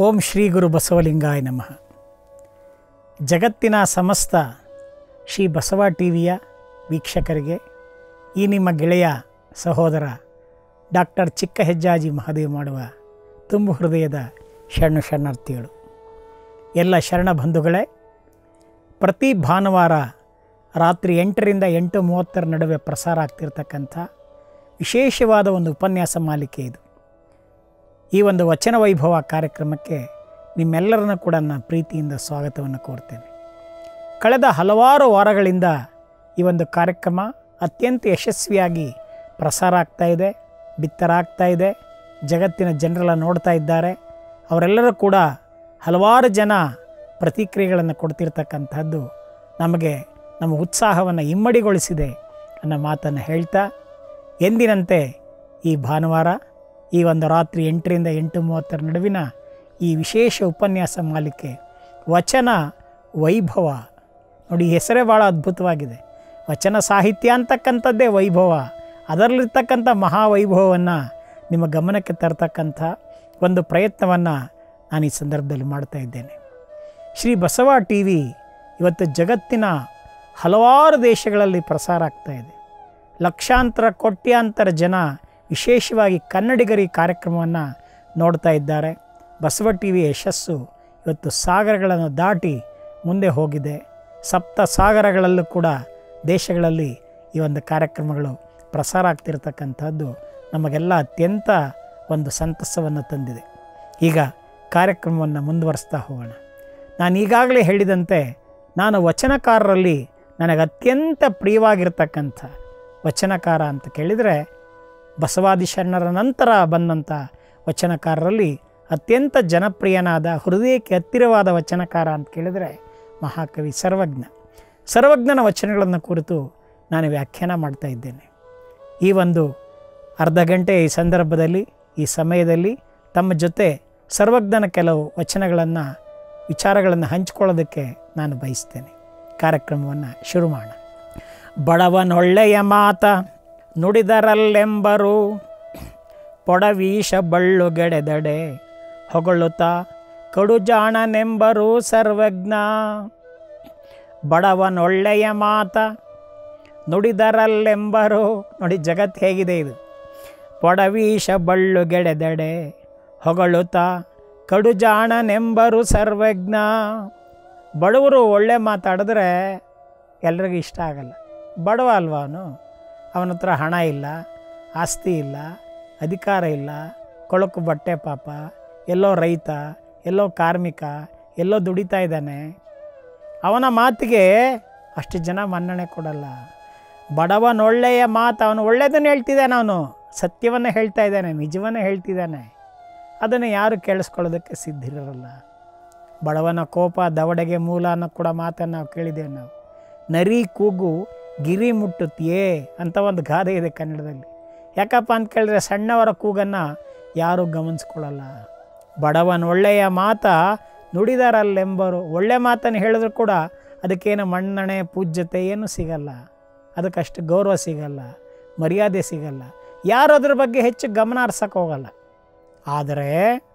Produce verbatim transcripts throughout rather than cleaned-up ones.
ಓಂ ಶ್ರೀ ಗುರು ಬಸವಲಿಂಗಾಯ ನಮಃ. ಜಗತ್ತಿನ ಸಮಸ್ತ ಶ್ರೀ ಬಸವ ಟಿ ವಿಯ ವೀಕ್ಷಕರಿಗೆ ಈ ನಿಮ್ಮ ಗೆಳೆಯ ಸಹೋದರ ಡಾಕ್ಟರ್ ಚಿಕ್ಕ ಹೆಜ್ಜಾಜಿ ಮಹದೇವ್ ಮಾಡುವ ತುಂಬು ಹೃದಯದ ಶರಣು ಶರಣಾರ್ಥಿಗಳು. ಎಲ್ಲ ಶರಣ ಬಂಧುಗಳೇ, ಪ್ರತಿ ಭಾನುವಾರ ರಾತ್ರಿ ಎಂಟರಿಂದ ಎಂಟು ಮೂವತ್ತರ ನಡುವೆ ಪ್ರಸಾರ ಆಗ್ತಿರ್ತಕ್ಕಂಥ ವಿಶೇಷವಾದ ಒಂದು ಉಪನ್ಯಾಸ ಮಾಲಿಕೆ ಇದು. ಈ ಒಂದು ವಚನ ವೈಭವ ಕಾರ್ಯಕ್ರಮಕ್ಕೆ ನಿಮ್ಮೆಲ್ಲರನ್ನು ಕೂಡ ನಾನು ಪ್ರೀತಿಯಿಂದ ಸ್ವಾಗತವನ್ನು ಕೋರ್ತೇನೆ. ಕಳೆದ ಹಲವಾರು ವಾರಗಳಿಂದ ಈ ಒಂದು ಕಾರ್ಯಕ್ರಮ ಅತ್ಯಂತ ಯಶಸ್ವಿಯಾಗಿ ಪ್ರಸಾರ ಆಗ್ತಾ ಇದೆ, ಬಿತ್ತರಾಗ್ತಾ ಇದೆ. ಜಗತ್ತಿನ ಜನರೆಲ್ಲ ನೋಡ್ತಾ ಇದ್ದಾರೆ. ಅವರೆಲ್ಲರೂ ಕೂಡ ಹಲವಾರು ಜನ ಪ್ರತಿಕ್ರಿಯೆಗಳನ್ನು ಕೊಡ್ತಿರ್ತಕ್ಕಂಥದ್ದು ನಮಗೆ ನಮ್ಮ ಉತ್ಸಾಹವನ್ನು ಇಮ್ಮಡಿಗೊಳಿಸಿದೆ ಅನ್ನೋ ಮಾತನ್ನು ಹೇಳ್ತಾ, ಎಂದಿನಂತೆ ಈ ಭಾನುವಾರ ಈ ಒಂದು ರಾತ್ರಿ ಎಂಟರಿಂದ ಎಂಟು ಮೂವತ್ತರ ನಡುವಿನ ಈ ವಿಶೇಷ ಉಪನ್ಯಾಸ ಮಾಲಿಕೆ ವಚನ ವೈಭವ. ನೋಡಿ, ಹೆಸರೇ ಭಾಳ ಅದ್ಭುತವಾಗಿದೆ. ವಚನ ಸಾಹಿತ್ಯ ಅಂತಕ್ಕಂಥದ್ದೇ ವೈಭವ. ಅದರಲ್ಲಿರ್ತಕ್ಕಂಥ ಮಹಾವೈಭವವನ್ನು ನಿಮ್ಮ ಗಮನಕ್ಕೆ ತರ್ತಕ್ಕಂಥ ಒಂದು ಪ್ರಯತ್ನವನ್ನು ನಾನು ಈ ಸಂದರ್ಭದಲ್ಲಿ ಮಾಡ್ತಾ ಇದ್ದೇನೆ. ಶ್ರೀ ಬಸವ ಟಿ ವಿ ಇವತ್ತು ಜಗತ್ತಿನ ಹಲವಾರು ದೇಶಗಳಲ್ಲಿ ಪ್ರಸಾರ ಆಗ್ತಾ ಇದೆ. ಲಕ್ಷಾಂತರ ಕೋಟ್ಯಾಂತರ ಜನ ವಿಶೇಷವಾಗಿ ಕನ್ನಡಿಗರ ಈ ಕಾರ್ಯಕ್ರಮವನ್ನು ನೋಡ್ತಾ ಇದ್ದಾರೆ. ಬಸವ ಟಿ ವಿ ಯಶಸ್ಸು ಇವತ್ತು ಸಾಗರಗಳನ್ನು ದಾಟಿ ಮುಂದೆ ಹೋಗಿದೆ. ಸಪ್ತ ಸಾಗರಗಳಲ್ಲೂ ಕೂಡ ದೇಶಗಳಲ್ಲಿ ಈ ಒಂದು ಕಾರ್ಯಕ್ರಮಗಳು ಪ್ರಸಾರ ಆಗ್ತಿರ್ತಕ್ಕಂಥದ್ದು ನಮಗೆಲ್ಲ ಅತ್ಯಂತ ಒಂದು ಸಂತಸವನ್ನು ತಂದಿದೆ. ಈಗ ಕಾರ್ಯಕ್ರಮವನ್ನು ಮುಂದುವರಿಸ್ತಾ ಹೋಗೋಣ. ನಾನು ಈಗಾಗಲೇ ಹೇಳಿದಂತೆ, ನಾನು ವಚನಕಾರರಲ್ಲಿ ನನಗೆ ಅತ್ಯಂತ ಪ್ರಿಯವಾಗಿರ್ತಕ್ಕಂಥ ವಚನಕಾರ ಅಂತ ಕೇಳಿದರೆ, ಬಸವಾದಿ ಶರಣರ ನಂತರ ಬಂದಂಥ ವಚನಕಾರರಲ್ಲಿ ಅತ್ಯಂತ ಜನಪ್ರಿಯನಾದ, ಹೃದಯಕ್ಕೆ ಹತ್ತಿರವಾದ ವಚನಕಾರ ಅಂತ ಕೇಳಿದರೆ ಮಹಾಕವಿ ಸರ್ವಜ್ಞ. ಸರ್ವಜ್ಞನ ವಚನಗಳನ್ನು ಕುರಿತು ನಾನು ವ್ಯಾಖ್ಯಾನ ಮಾಡ್ತಾ ಇದ್ದೇನೆ. ಈ ಒಂದು ಅರ್ಧ ಗಂಟೆ ಈ ಸಂದರ್ಭದಲ್ಲಿ, ಈ ಸಮಯದಲ್ಲಿ ತಮ್ಮ ಜೊತೆ ಸರ್ವಜ್ಞನ ಕೆಲವು ವಚನಗಳನ್ನು, ವಿಚಾರಗಳನ್ನು ಹಂಚಿಕೊಳ್ಳೋದಕ್ಕೆ ನಾನು ಬಯಸ್ತೇನೆ. ಕಾರ್ಯಕ್ರಮವನ್ನು ಶುರು ಮಾಡೋಣ. ಬಡವನೊಳ್ಳೆಯ ಮಾತ ನುಡಿದರಲ್ಲೆಂಬರು, ಪೊಡವೀಶ ಬಳ್ಳುಗೆಡೆದಡೆ ಹೊಗಳುತ್ತಾ ಕಡುಜಾಣನೆಂಬರು ಸರ್ವಜ್ಞ. ಬಡವನೊಳ್ಳೆಯ ಮಾತ ನುಡಿದರಲ್ಲೆಂಬರು. ನೋಡಿ, ಜಗತ್ತು ಹೇಗಿದೆ ಇದು. ಪೊಡವೀಶ ಬಳ್ಳುಗೆಡೆದಡೆ ಹೊಗಳುತ್ತಾ ಕಡುಜಾಣನೆಂಬರು ಸರ್ವಜ್ಞ. ಬಡವರು ಒಳ್ಳೆ ಮಾತಾಡಿದ್ರೆ ಎಲ್ರಿಗೂ ಇಷ್ಟ ಆಗಲ್ಲ. ಬಡವ ಅಲ್ವ ಅವನು, ಅವನ ಹತ್ರ ಹಣ ಇಲ್ಲ, ಆಸ್ತಿ ಇಲ್ಲ, ಅಧಿಕಾರ ಇಲ್ಲ, ಕೊಳಕು ಬಟ್ಟೆ, ಪಾಪ ಎಲ್ಲೋ ರೈತ, ಎಲ್ಲೋ ಕಾರ್ಮಿಕ, ಎಲ್ಲೋ ದುಡಿತಾ ಇದ್ದಾನೆ. ಅವನ ಮಾತಿಗೆ ಅಷ್ಟು ಜನ ಮನ್ನಣೆ ಕೊಡಲ್ಲ. ಬಡವನೊಳ್ಳೆಯ ಮಾತು, ಅವನು ಒಳ್ಳೆಯದನ್ನು ಹೇಳ್ತಿದ್ದಾನೆ, ಅವನು ಸತ್ಯವನ್ನು ಹೇಳ್ತಾ ಇದ್ದಾನೆ, ನಿಜವನ್ನು ಹೇಳ್ತಿದ್ದಾನೆ. ಅದನ್ನು ಯಾರು ಕೇಳಿಸ್ಕೊಳ್ಳೋದಕ್ಕೆ ಸಿದ್ಧಿರಲ್ಲ. ಬಡವನ ಕೋಪ ದವಡೆಗೆ ಮೂಲ ಅನ್ನೋ ಕೂಡ ಮಾತನ್ನು ನಾವು ಕೇಳಿದ್ದೇವೆ. ನಾವು ನರಿ ಕೂಗು ಗಿರಿ ಮುಟ್ಟುತ್ತೀಯೇ ಅಂತ ಒಂದು ಗಾದೆ ಇದೆ ಕನ್ನಡದಲ್ಲಿ. ಯಾಕಪ್ಪ ಅಂತ ಕೇಳಿದ್ರೆ, ಸಣ್ಣವರ ಕೂಗನ್ನು ಯಾರೂ ಗಮನಿಸ್ಕೊಳ್ಳಲ್ಲ. ಬಡವನ ಒಳ್ಳೆಯ ಮಾತ ನುಡಿದಾರಲ್ಲೆಂಬರು. ಒಳ್ಳೆ ಮಾತನ್ನು ಹೇಳಿದ್ರು ಕೂಡ ಅದಕ್ಕೇನು ಮನ್ನಣೆ, ಪೂಜ್ಯತೆ ಏನೂ ಸಿಗಲ್ಲ. ಅದಕ್ಕಷ್ಟು ಗೌರವ ಸಿಗಲ್ಲ, ಮರ್ಯಾದೆ ಸಿಗಲ್ಲ. ಯಾರು ಅದ್ರ ಬಗ್ಗೆ ಹೆಚ್ಚು ಗಮನ ಹರ್ಸಕ್ಕೆ ಹೋಗಲ್ಲ. ಆದರೆ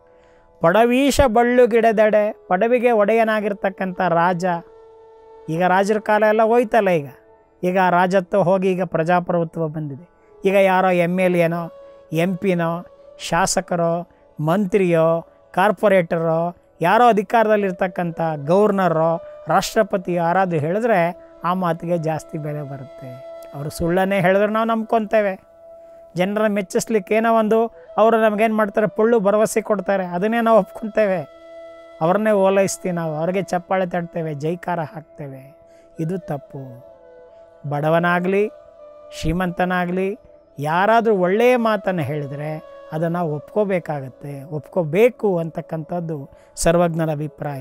ಪೊಡವೀಶ ಬಳ್ಳು ಗಿಡದಡೆ, ಪಡವಿಗೆ ಒಡೆಯನಾಗಿರ್ತಕ್ಕಂಥ ರಾಜ, ಈಗ ರಾಜರ ಕಾಲ ಎಲ್ಲ ಹೋಯ್ತಲ್ಲ. ಈಗ ಈಗ ರಾಜತ್ವ ಹೋಗಿ ಈಗ ಪ್ರಜಾಪ್ರಭುತ್ವ ಬಂದಿದೆ. ಈಗ ಯಾರೋ ಎಮ್ ಎಲ್ ಎನೋ, ಎಂ ಪಿನೋ, ಶಾಸಕರೋ, ಮಂತ್ರಿಯೋ, ಕಾರ್ಪೊರೇಟರೋ, ಯಾರೋ ಅಧಿಕಾರದಲ್ಲಿರ್ತಕ್ಕಂಥ ಗವರ್ನರೋ, ರಾಷ್ಟ್ರಪತಿಯೋ ಯಾರಾದರೂ ಹೇಳಿದ್ರೆ ಆ ಮಾತಿಗೆ ಜಾಸ್ತಿ ಬೆಲೆ ಬರುತ್ತೆ. ಅವರು ಸುಳ್ಳನ್ನೇ ಹೇಳಿದ್ರೆ ನಾವು ನಂಬ್ಕೊತೇವೆ. ಜನರ ಮೆಚ್ಚಿಸ್ಲಿಕ್ಕೆ ಏನೋ ಒಂದು ಅವರು ನಮಗೇನು ಮಾಡ್ತಾರೆ, ಪೊಳ್ಳು ಭರವಸೆ ಕೊಡ್ತಾರೆ, ಅದನ್ನೇ ನಾವು ಒಪ್ಕೊತೇವೆ. ಅವ್ರನ್ನೇ ಓಲೈಸ್ತೀವಿ ನಾವು, ಅವ್ರಿಗೆ ಚಪ್ಪಾಳೆ ತಡ್ತೇವೆ, ಜೈಕಾರ ಹಾಕ್ತೇವೆ. ಇದು ತಪ್ಪು. ಬಡವನಾಗಲಿ ಶ್ರೀಮಂತನಾಗಲಿ ಯಾರಾದರೂ ಒಳ್ಳೆಯ ಮಾತನ್ನು ಹೇಳಿದರೆ ಅದನ್ನು ಒಪ್ಕೋಬೇಕಾಗತ್ತೆ, ಒಪ್ಕೋಬೇಕು ಅಂತಕ್ಕಂಥದ್ದು ಸರ್ವಜ್ಞನ ಅಭಿಪ್ರಾಯ.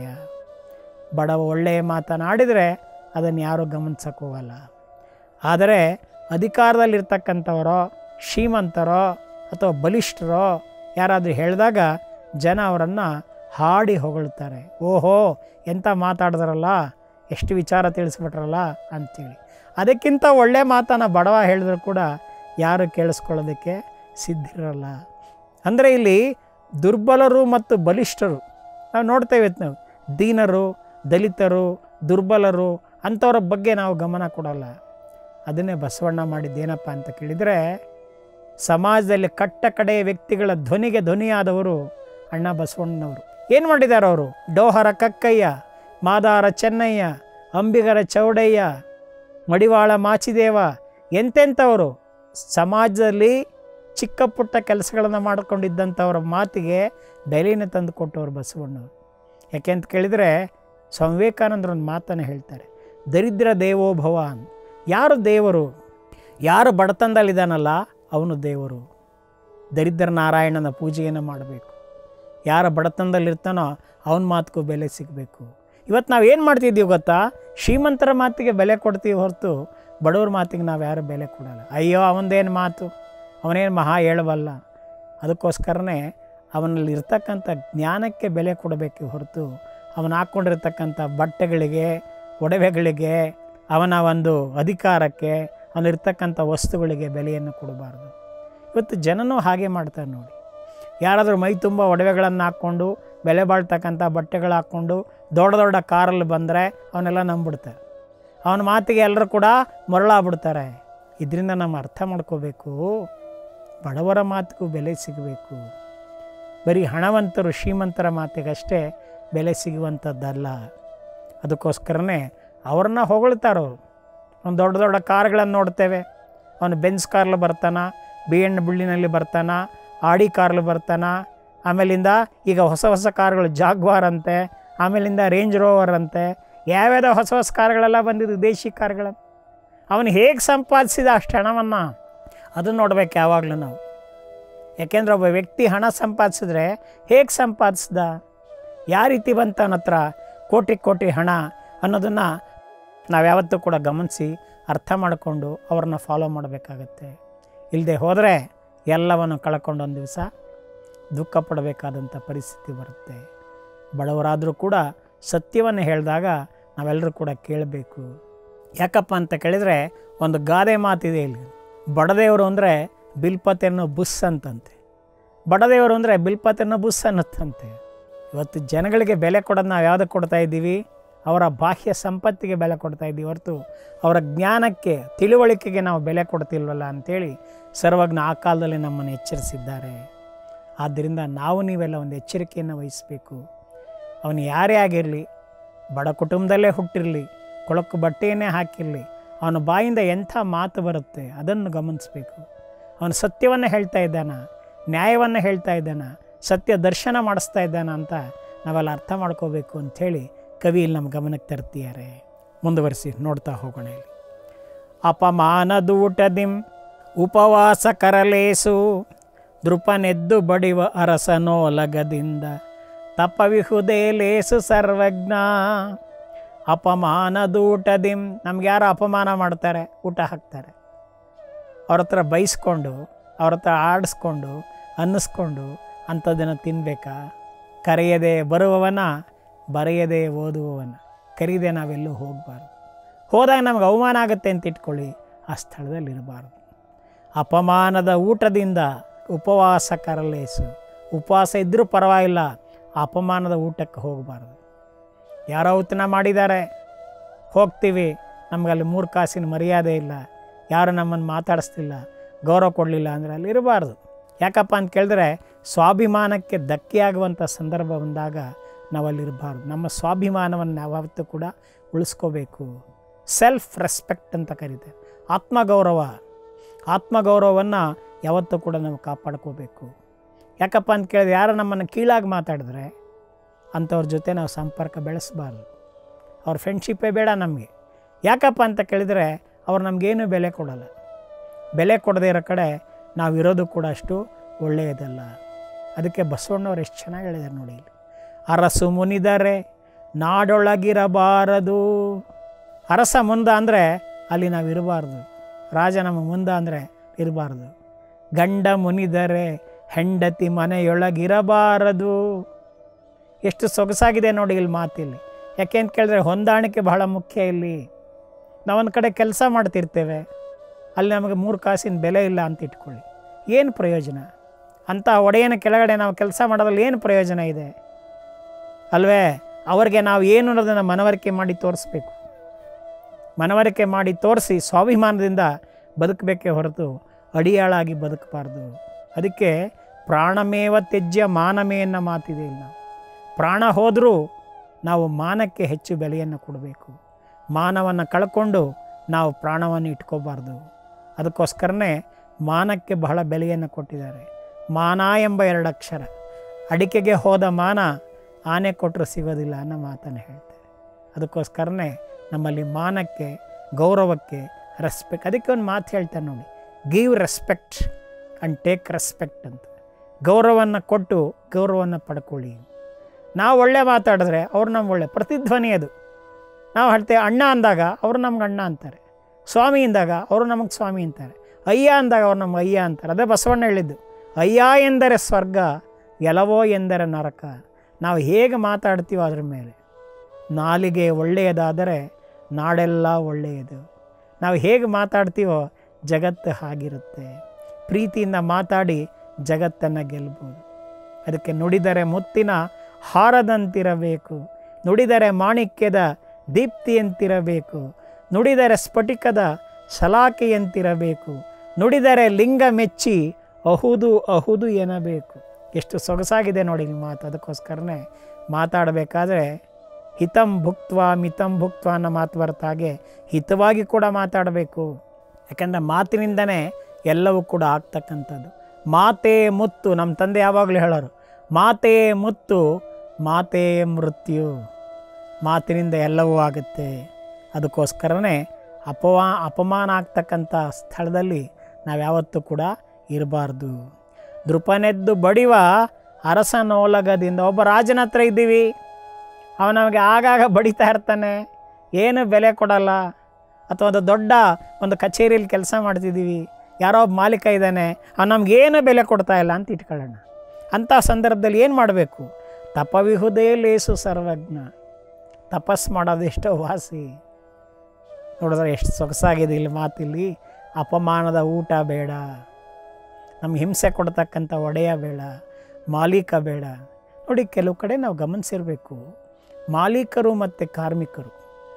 ಬಡವ ಒಳ್ಳೆಯ ಮಾತನಾಡಿದರೆ ಅದನ್ನು ಯಾರೂ ಗಮನಿಸಕ್ಕೆ ಹೋಗಲ್ಲ. ಆದರೆ ಅಧಿಕಾರದಲ್ಲಿರ್ತಕ್ಕಂಥವರೋ, ಶ್ರೀಮಂತರೋ ಅಥವಾ ಬಲಿಷ್ಠರೋ ಯಾರಾದರೂ ಹೇಳಿದಾಗ ಜನ ಅವರನ್ನು ಹಾಡಿ ಹೊಗಳ್ತಾರೆ. ಓಹೋ, ಎಂಥ ಮಾತಾಡಿದ್ರಲ್ಲ, ಎಷ್ಟು ವಿಚಾರ ತಿಳಿಸ್ಬಿಟ್ರಲ್ಲ ಅಂಥೇಳಿ. ಅದಕ್ಕಿಂತ ಒಳ್ಳೆ ಮಾತನ್ನು ಬಡವ ಹೇಳಿದ್ರು ಕೂಡ ಯಾರು ಕೇಳಿಸ್ಕೊಳ್ಳೋದಕ್ಕೆ ಸಿದ್ಧಿರಲ್ಲ. ಅಂದರೆ ಇಲ್ಲಿ ದುರ್ಬಲರು ಮತ್ತು ಬಲಿಷ್ಠರು ನಾವು ನೋಡ್ತೇವೆ ನಾವು ದೀನರು, ದಲಿತರು, ದುರ್ಬಲರು ಅಂಥವ್ರ ಬಗ್ಗೆ ನಾವು ಗಮನ ಕೊಡೋಲ್ಲ. ಅದನ್ನೇ ಬಸವಣ್ಣ ಮಾಡಿದ್ದೇನಪ್ಪ ಅಂತ ಕೇಳಿದರೆ, ಸಮಾಜದಲ್ಲಿ ಕಟ್ಟ ಕಡೆಯ ವ್ಯಕ್ತಿಗಳ ಧ್ವನಿಗೆ ಧ್ವನಿಯಾದವರು ಅಣ್ಣ ಬಸವಣ್ಣನವರು. ಏನು ಮಾಡಿದ್ದಾರೆ ಅವರು? ಡೋಹರ ಕಕ್ಕಯ್ಯ, ಮಾದಾರ ಚೆನ್ನಯ್ಯ, ಅಂಬಿಗರ ಚೌಡಯ್ಯ, ಮಡಿವಾಳ ಮಾಚಿದೇವ, ಎಂತೆಂಥವರು ಸಮಾಜದಲ್ಲಿ ಚಿಕ್ಕ ಪುಟ್ಟ ಕೆಲಸಗಳನ್ನು ಮಾಡಿಕೊಂಡಿದ್ದಂಥವ್ರ ಮಾತಿಗೆ ಬೆಲೆಯನ್ನು ತಂದು ಕೊಟ್ಟವರು ಬಸವಣ್ಣವರು. ಯಾಕೆ ಅಂತ ಕೇಳಿದರೆ, ಸ್ವಾಮಿ ವಿವೇಕಾನಂದರು ಒಂದು ಮಾತನ್ನು ಹೇಳ್ತಾರೆ, ದರಿದ್ರ ದೇವೋ ಭವ. ಯಾರು ದೇವರು? ಯಾರು ಬಡತನದಲ್ಲಿದ್ದಾನಲ್ಲ ಅವನು ದೇವರು. ದರಿದ್ರ ನಾರಾಯಣನ ಪೂಜೆಯನ್ನು ಮಾಡಬೇಕು. ಯಾರ ಬಡತನದಲ್ಲಿರ್ತಾನೋ ಅವನ ಮಾತಿಗೂ ಬೆಲೆ ಸಿಗಬೇಕು. ಇವತ್ತು ನಾವು ಏನು ಮಾಡ್ತಿದ್ದೀವಿ ಗೊತ್ತಾ? ಶ್ರೀಮಂತರ ಮಾತಿಗೆ ಬೆಲೆ ಕೊಡ್ತೀವಿ ಹೊರತು ಬಡವ್ರ ಮಾತಿಗೆ ನಾವು ಯಾರು ಬೆಲೆ ಕೊಡೋಲ್ಲ. ಅಯ್ಯೋ ಅವನದೇನು ಮಾತು, ಅವನೇನು ಮಹಾ ಹೇಳಬಲ್ಲ. ಅದಕ್ಕೋಸ್ಕರನೇ ಅವನಲ್ಲಿ ಇರ್ತಕ್ಕಂಥ ಜ್ಞಾನಕ್ಕೆ ಬೆಲೆ ಕೊಡಬೇಕು ಹೊರತು ಅವನು ಹಾಕ್ಕೊಂಡಿರ್ತಕ್ಕಂಥ ಬಟ್ಟೆಗಳಿಗೆ, ಒಡವೆಗಳಿಗೆ, ಅವನ ಒಂದು ಅಧಿಕಾರಕ್ಕೆ, ಅವನಿರ್ತಕ್ಕಂಥ ವಸ್ತುಗಳಿಗೆ ಬೆಲೆಯನ್ನು ಕೊಡಬಾರ್ದು. ಇವತ್ತು ಜನನೂ ಹಾಗೆ ಮಾಡ್ತಾರೆ ನೋಡಿ. ಯಾರಾದರೂ ಮೈ ತುಂಬ ಒಡವೆಗಳನ್ನು ಹಾಕ್ಕೊಂಡು, ಬೆಲೆ ಬಾಳ್ತಕ್ಕಂಥ ಬಟ್ಟೆಗಳು ಹಾಕ್ಕೊಂಡು ದೊಡ್ಡ ದೊಡ್ಡ ಕಾರಲ್ಲಿ ಬಂದರೆ ಅವನ್ನೆಲ್ಲ ನಂಬಿಡ್ತಾರೆ. ಅವನ ಮಾತಿಗೆ ಎಲ್ಲರೂ ಕೂಡ ಮರಳಾಗ್ಬಿಡ್ತಾರೆ. ಇದರಿಂದ ನಮ್ಮ ಅರ್ಥ ಮಾಡ್ಕೋಬೇಕು, ಬಡವರ ಮಾತಿಗೂ ಬೆಲೆ ಸಿಗಬೇಕು. ಬರೀ ಹಣವಂತರು, ಶ್ರೀಮಂತರ ಮಾತಿಗಷ್ಟೇ ಬೆಲೆ ಸಿಗುವಂಥದ್ದಲ್ಲ. ಅದಕ್ಕೋಸ್ಕರನೇ ಅವ್ರನ್ನ ಹೊಗಳ್ತಾರವರು. ಒಂದು ದೊಡ್ಡ ದೊಡ್ಡ ಕಾರ್ಗಳನ್ನು ನೋಡ್ತೇವೆ. ಅವನು ಬೆನ್ಸ್ ಕಾರ್ಲು ಬರ್ತಾನ, ಬಿ ಎನ್ ಡಬ್ಲ್ಯೂನಲ್ಲಿ ಬರ್ತಾನ, ಆಡಿ ಕಾರ್ಲು ಬರ್ತಾನ, ಆಮೇಲಿಂದ ಈಗ ಹೊಸ ಹೊಸ ಕಾರುಗಳು ಜಾಗ್ವಾರ್ ಅಂತೆ, ಆಮೇಲಿಂದ ರೇಂಜ್ ರೋವರ್ ಅಂತೆ, ಯಾವ್ಯಾವ ಹೊಸ ಹೊಸ ಕಾರುಗಳೆಲ್ಲ ಬಂದಿದ್ದು, ದೇಶಿ ಕಾರುಗಳು. ಅವನು ಹೇಗೆ ಸಂಪಾದಿಸಿದ ಅಷ್ಟು ಹಣವನ್ನು ಅದನ್ನು ನೋಡ್ಬೇಕು ಯಾವಾಗಲೂ ನಾವು. ಯಾಕೆಂದ್ರೆ ಒಬ್ಬ ವ್ಯಕ್ತಿ ಹಣ ಸಂಪಾದಿಸಿದ್ರೆ ಹೇಗೆ ಸಂಪಾದಿಸ್ದ, ಯಾವ ರೀತಿ ಬಂತ ಅವನ ಹತ್ರ ಕೋಟಿ ಕೋಟಿ ಹಣ ಅನ್ನೋದನ್ನು ನಾವು ಯಾವತ್ತೂ ಕೂಡ ಗಮನಿಸಿ ಅರ್ಥ ಮಾಡಿಕೊಂಡು ಅವ್ರನ್ನ ಫಾಲೋ ಮಾಡಬೇಕಾಗತ್ತೆ. ಇಲ್ಲದೆ ಹೋದರೆ ಎಲ್ಲವನ್ನು ಕಳ್ಕೊಂಡು ಒಂದು ದಿವಸ ದುಃಖ ಪಡಬೇಕಾದಂಥ ಪರಿಸ್ಥಿತಿ ಬರುತ್ತೆ. ಬಡವರಾದರೂ ಕೂಡ ಸತ್ಯವನ್ನು ಹೇಳಿದಾಗ ನಾವೆಲ್ಲರೂ ಕೂಡ ಕೇಳಬೇಕು. ಯಾಕಪ್ಪ ಅಂತ ಕೇಳಿದರೆ, ಒಂದು ಗಾದೆ ಮಾತಿದೆ ಇಲ್ಲಿ, ಬಡದೇವರು ಅಂದರೆ ಬಿಲ್ಪತೆಯನ್ನು ಬುಸ್ ಅಂತಂತೆ, ಬಡದೇವರು ಅಂದರೆ ಬಿಲ್ಪತೆಯನ್ನು ಬುಸ್ ಅನ್ನತ್ತಂತೆ. ಇವತ್ತು ಜನಗಳಿಗೆ ಬೆಲೆ ಕೊಡೋದು ನಾವು ಯಾವುದಕ್ಕೆ ಕೊಡ್ತಾ ಇದ್ದೀವಿ? ಅವರ ಬಾಹ್ಯ ಸಂಪತ್ತಿಗೆ ಬೆಲೆ ಕೊಡ್ತಾ ಇದ್ದೀವಿ ಹೊರತು ಅವರ ಜ್ಞಾನಕ್ಕೆ, ತಿಳುವಳಿಕೆಗೆ ನಾವು ಬೆಲೆ ಕೊಡ್ತಿಲ್ವಲ್ಲ ಅಂಥೇಳಿ ಸರ್ವಜ್ಞ ಆ ಕಾಲದಲ್ಲಿ ನಮ್ಮನ್ನು ಎಚ್ಚರಿಸಿದ್ದಾರೆ. ಆದ್ದರಿಂದ ನಾವು ನೀವೆಲ್ಲ ಒಂದು ಎಚ್ಚರಿಕೆಯನ್ನು ವಹಿಸಬೇಕು. ಅವನು ಯಾರೇ ಆಗಿರಲಿ, ಬಡ ಕುಟುಂಬದಲ್ಲೇ ಹುಟ್ಟಿರಲಿ, ಕೊಳಕು ಬಟ್ಟೆಯನ್ನೇ ಹಾಕಿರಲಿ, ಅವನ ಬಾಯಿಂದ ಎಂಥ ಮಾತು ಬರುತ್ತೆ ಅದನ್ನು ಗಮನಿಸಬೇಕು. ಅವನು ಸತ್ಯವನ್ನು ಹೇಳ್ತಾ ಇದ್ದಾನ, ನ್ಯಾಯವನ್ನು ಹೇಳ್ತಾ ಇದ್ದಾನ, ಸತ್ಯ ದರ್ಶನ ಮಾಡಿಸ್ತಾ ಇದ್ದಾನ ಅಂತ ನಾವೆಲ್ಲ ಅರ್ಥ ಮಾಡ್ಕೋಬೇಕು ಅಂಥೇಳಿ ಕವಿ ಇಲ್ಲಿ ನಮ್ಮ ಗಮನಕ್ಕೆ ತರ್ತಿದ್ದಾರೆ. ಮುಂದುವರಿಸಿ ನೋಡ್ತಾ ಹೋಗೋಣ. ಇಲ್ಲಿ ಅಪಮಾನದೂಟದಿಂ ಉಪವಾಸ ಕರಲೇಸು ದೃಪನೆದ್ದು ಬಡಿವ ಅರಸನೋಲಗದಿಂದ ತಪವಿಹುದೇ ಲೇಸು ಸರ್ವಜ್ಞ. ಅಪಮಾನದೂಟದಿಂ, ನಮ್ಗೆ ಯಾರು ಅಪಮಾನ ಮಾಡ್ತಾರೆ, ಊಟ ಹಾಕ್ತಾರೆ, ಅವ್ರ ಹತ್ರ ಬೈಸ್ಕೊಂಡು, ಅವ್ರ ಹತ್ರ ಆಡಿಸ್ಕೊಂಡು, ಅನ್ನಿಸ್ಕೊಂಡು ಅಂಥದ್ದನ್ನು ತಿನ್ನಬೇಕಾ? ಕರೆಯದೆ ಬರುವವನ, ಬರೆಯದೆ ಓದುವವನ, ಕರೀದೆ ನಾವೆಲ್ಲೂ ಹೋಗಬಾರ್ದು. ಹೋದಾಗ ನಮ್ಗೆ ಅವಮಾನ ಆಗುತ್ತೆ ಅಂತ ಇಟ್ಕೊಳ್ಳಿ, ಆ ಸ್ಥಳದಲ್ಲಿ ಇರಬಾರ್ದು. ಅಪಮಾನದ ಊಟದಿಂದ ಉಪವಾಸ ಕರಲೇಸು, ಉಪವಾಸ ಇದ್ದರೂ ಪರವಾಗಿಲ್ಲ, ಅಪಮಾನದ ಊಟಕ್ಕೆ ಹೋಗಬಾರ್ದು. ಯಾರೋ ಔತಣ ಮಾಡಿದ್ದಾರೆ, ಹೋಗ್ತೀವಿ, ನಮಗಲ್ಲಿ ಮೂರು ಕಾಸಿನ ಮರ್ಯಾದೆ ಇಲ್ಲ, ಯಾರು ನಮ್ಮನ್ನು ಮಾತಾಡಿಸ್ತಿಲ್ಲ, ಗೌರವ ಕೊಡಲಿಲ್ಲ ಅಂದರೆ ಅಲ್ಲಿ ಇರಬಾರ್ದು. ಯಾಕಪ್ಪ ಅಂತ ಕೇಳಿದ್ರೆ, ಸ್ವಾಭಿಮಾನಕ್ಕೆ ಧಕ್ಕೆಯಾಗುವಂಥ ಸಂದರ್ಭ ಬಂದಾಗ ನಾವಲ್ಲಿರಬಾರ್ದು. ನಮ್ಮ ಸ್ವಾಭಿಮಾನವನ್ನು ಯಾವತ್ತೂ ಕೂಡ ಉಳಿಸ್ಕೋಬೇಕು. ಸೆಲ್ಫ್ ರೆಸ್ಪೆಕ್ಟ್ ಅಂತ ಕರೀತಾರೆ, ಆತ್ಮಗೌರವ. ಆತ್ಮಗೌರವವನ್ನು ಯಾವತ್ತೂ ಕೂಡ ನಾವು ಕಾಪಾಡ್ಕೋಬೇಕು. ಯಾಕಪ್ಪ ಅಂತ ಕೇಳಿದ್ರೆ, ಯಾರು ನಮ್ಮನ್ನು ಕೀಳಾಗಿ ಮಾತಾಡಿದ್ರೆ ಅಂಥವ್ರ ಜೊತೆ ನಾವು ಸಂಪರ್ಕ ಬೆಳೆಸಬಾರ್ದು. ಅವ್ರ ಫ್ರೆಂಡ್ಶಿಪ್ಪೇ ಬೇಡ ನಮಗೆ. ಯಾಕಪ್ಪ ಅಂತ ಕೇಳಿದರೆ, ಅವ್ರು ನಮಗೇನು ಬೆಲೆ ಕೊಡಲ್ಲ. ಬೆಲೆ ಕೊಡದೇ ಇರೋ ಕಡೆ ನಾವು ಇರೋದು ಕೂಡ ಅಷ್ಟು ಒಳ್ಳೆಯದಲ್ಲ. ಅದಕ್ಕೆ ಬಸವಣ್ಣವ್ರು ಎಷ್ಟು ಚೆನ್ನಾಗಿ ಹೇಳಿದ್ದಾರೆ ನೋಡಿ ಇಲ್ಲಿ, ಅರಸು ಮುನಿದರೆ ನಾಡೊಳಗಿರಬಾರದು. ಅರಸ ಮುಂದ ಅಂದರೆ ಅಲ್ಲಿ ನಾವು ಇರಬಾರ್ದು, ರಾಜ ನಮ್ಮ ಮುಂದ ಅಂದರೆ ಇರಬಾರ್ದು. ಗಂಡ ಮುನಿದರೆ ಹೆಂಡತಿ ಮನೆಯೊಳಗಿರಬಾರದು. ಎಷ್ಟು ಸೊಗಸಾಗಿದೆ ನೋಡಿ ಇಲ್ಲಿ ಮಾತಿಲ್ಲಿ. ಯಾಕೆ ಅಂತ ಕೇಳಿದ್ರೆ, ಹೊಂದಾಣಿಕೆ ಬಹಳ ಮುಖ್ಯ ಇಲ್ಲಿ. ನಾವೊಂದು ಕಡೆ ಕೆಲಸ ಮಾಡ್ತಿರ್ತೇವೆ, ಅಲ್ಲಿ ನಮಗೆ ಮೂರು ಕಾಸಿನ ಬೆಲೆ ಇಲ್ಲ ಅಂತ ಇಟ್ಕೊಳ್ಳಿ, ಏನು ಪ್ರಯೋಜನ? ಅಂಥ ಒಡೆಯನ ಕೆಳಗಡೆ ನಾವು ಕೆಲಸ ಮಾಡೋದ್ರಲ್ಲಿ ಏನು ಪ್ರಯೋಜನ ಇದೆ? ಅಲ್ವೇ? ಅವ್ರಿಗೆ ನಾವು ಏನು ಅನ್ನೋದನ್ನು ಮನವರಿಕೆ ಮಾಡಿ ತೋರಿಸ್ಬೇಕು. ಮನವರಿಕೆ ಮಾಡಿ ತೋರಿಸಿ ಸ್ವಾಭಿಮಾನದಿಂದ ಬದುಕಬೇಕೇ ಹೊರತು ಅಡಿಯಾಳಾಗಿ ಬದುಕಬಾರ್ದು. ಅದಕ್ಕೆ ಪ್ರಾಣಮೇವ ತ್ಯಜ್ಯ ಮಾನಮೇ ಅನ್ನೋ ಮಾತಿದೆ. ಇಲ್ಲ, ಪ್ರಾಣ ಹೋದರೂ ನಾವು ಮಾನಕ್ಕೆ ಹೆಚ್ಚು ಬೆಲೆಯನ್ನು ಕೊಡಬೇಕು. ಮಾನವನ್ನು ಕಳ್ಕೊಂಡು ನಾವು ಪ್ರಾಣವನ್ನು ಇಟ್ಕೋಬಾರ್ದು. ಅದಕ್ಕೋಸ್ಕರನೇ ಮಾನಕ್ಕೆ ಬಹಳ ಬೆಲೆಯನ್ನು ಕೊಟ್ಟಿದ್ದಾರೆ. ಮಾನ ಎಂಬ ಎರಡು ಅಕ್ಷರ. ಅಡಿಕೆಗೆ ಹೋದ ಮಾನ ಆನೆ ಕೊಟ್ಟರು ಸಿಗೋದಿಲ್ಲ ಅನ್ನೋ ಮಾತನ್ನು ಹೇಳ್ತಾರೆ. ಅದಕ್ಕೋಸ್ಕರನೇ ನಮ್ಮಲ್ಲಿ ಮಾನಕ್ಕೆ, ಗೌರವಕ್ಕೆ ರೆಸ್ಪೆಕ್ಟ್. ಅದಕ್ಕೆ ಒಂದು ಮಾತು ಹೇಳ್ತಾರೆ ನೋಡಿ, give respect and take respect ಅಂತ. ಗೌರವವನ್ನು ಕೊಟ್ಟು ಗೌರವವನ್ನು ಪಡ್ಕೊಳ್ಳಿ. ನಾವು ಒಳ್ಳೆ ಮಾತಾಡಿದ್ರೆ ಅವ್ರು ನಮ್ಗೆ ಒಳ್ಳೆ ಪ್ರತಿಧ್ವನಿ. ಅದು ನಾವು ಹೇಳ್ತೇವೆ ಅಣ್ಣ ಅಂದಾಗ ಅವರು ನಮ್ಗೆ ಅಣ್ಣ ಅಂತಾರೆ, ಸ್ವಾಮಿ ಅಂದಾಗ ಅವರು ನಮಗೆ ಸ್ವಾಮಿ ಅಂತಾರೆ, ಅಯ್ಯ ಅಂದಾಗ ಅವ್ರು ನಮ್ಗೆ ಅಯ್ಯ ಅಂತಾರೆ. ಅದೇ ಬಸವಣ್ಣ ಹೇಳಿದ್ದು, ಅಯ್ಯ ಎಂದರೆ ಸ್ವರ್ಗ, ಎಲವೋ ಎಂದರೆ ನರಕ. ನಾವು ಹೇಗೆ ಮಾತಾಡ್ತೀವೋ ಅದ್ರ ಮೇಲೆ. ನಾಲಿಗೆ ಒಳ್ಳೆಯದಾದರೆ ನಾಡೆಲ್ಲ ಒಳ್ಳೆಯದು. ನಾವು ಹೇಗೆ ಮಾತಾಡ್ತೀವೋ ಜಗತ್ತು ಹಾಗಿರುತ್ತೆ. ಪ್ರೀತಿಯಿಂದ ಮಾತಾಡಿ ಜಗತ್ತನ್ನು ಗೆಲ್ಬೋದು. ಅದಕ್ಕೆ ನುಡಿದರೆ ಮುತ್ತಿನ ಹಾರದಂತಿರಬೇಕು, ನುಡಿದರೆ ಮಾಣಿಕ್ಯದ ದೀಪ್ತಿಯಂತಿರಬೇಕು, ನುಡಿದರೆ ಸ್ಫಟಿಕದ ಸಲಾಕೆಯಂತಿರಬೇಕು, ನುಡಿದರೆ ಲಿಂಗ ಮೆಚ್ಚಿ ಅಹುದು ಅಹುದು ಎನ್ನಬೇಕು. ಎಷ್ಟು ಸೊಗಸಾಗಿದೆ ನೋಡಿ ಈ ಮಾತು. ಅದಕ್ಕೋಸ್ಕರನೇ ಮಾತಾಡಬೇಕಾದ್ರೆ ಹಿತಂ ಭುಕ್ತ್ವ ಮಿತಂ ಭುಕ್ತ್ವ ಅನ್ನೋ ಮಾತು ಬರ್ತಾಗೆ ಹಿತವಾಗಿ ಕೂಡ ಮಾತಾಡಬೇಕು. ಯಾಕಂದರೆ ಮಾತಿನಿಂದನೇ ಎಲ್ಲವೂ ಕೂಡ ಆಗ್ತಕ್ಕಂಥದ್ದು. ಮಾತೇ ಮುತ್ತು. ನಮ್ಮ ತಂದೆ ಯಾವಾಗಲೂ ಹೇಳೋರು, ಮಾತೇ ಮುತ್ತು ಮಾತೇ ಮೃತ್ಯು. ಮಾತಿನಿಂದ ಎಲ್ಲವೂ ಆಗುತ್ತೆ. ಅದಕ್ಕೋಸ್ಕರನೇ ಅಪವಾ ಅಪಮಾನ ಆಗ್ತಕ್ಕಂಥ ಸ್ಥಳದಲ್ಲಿ ನಾವು ಯಾವತ್ತೂ ಕೂಡ ಇರಬಾರ್ದು. ದೃಪನೆದ್ದು ಬಡಿವ ಅರಸನೋಲಗದಿಂದ. ಒಬ್ಬ ರಾಜನ ಹತ್ರ ಇದ್ದೀವಿ, ಅವನು ನಮಗೆ ಆಗಾಗ ಬಡಿತಾ ಇರ್ತಾನೆ, ಏನು ಬೆಲೆ ಕೊಡಲ್ಲ. ಅಥವಾ ಒಂದು ದೊಡ್ಡ ಒಂದು ಕಚೇರಿಯಲ್ಲಿ ಕೆಲಸ ಮಾಡ್ತಿದ್ದೀವಿ, ಯಾರೋ ಒಬ್ಬ ಮಾಲೀಕ ಇದ್ದಾನೆ, ಅವ್ನು ನಮಗೇನು ಬೆಲೆ ಕೊಡ್ತಾ ಇಲ್ಲ ಅಂತ ಇಟ್ಕೊಳ್ಳೋಣ. ಅಂಥ ಸಂದರ್ಭದಲ್ಲಿ ಏನು ಮಾಡಬೇಕು? ತಪವಿಹುದೇ ಲೇಸು ಸರ್ವಜ್ಞ. ತಪಸ್ ಮಾಡೋದು ಎಷ್ಟೋ ವಾಸಿ. ನೋಡಿದ್ರೆ ಎಷ್ಟು ಸೊಗಸಾಗಿದೆ ಇಲ್ಲಿ ಮಾತಿಲ್ಲಿ. ಅಪಮಾನದ ಊಟ ಬೇಡ, ನಮ್ಗೆ ಹಿಂಸೆ ಕೊಡ್ತಕ್ಕಂಥ ಒಡೆಯ ಬೇಡ, ಮಾಲೀಕ ಬೇಡ. ನೋಡಿ, ಕೆಲವು ಕಡೆ ನಾವು ಗಮನಿಸಿರಬೇಕು, ಮಾಲೀಕರು ಮತ್ತು ಕಾರ್ಮಿಕರು,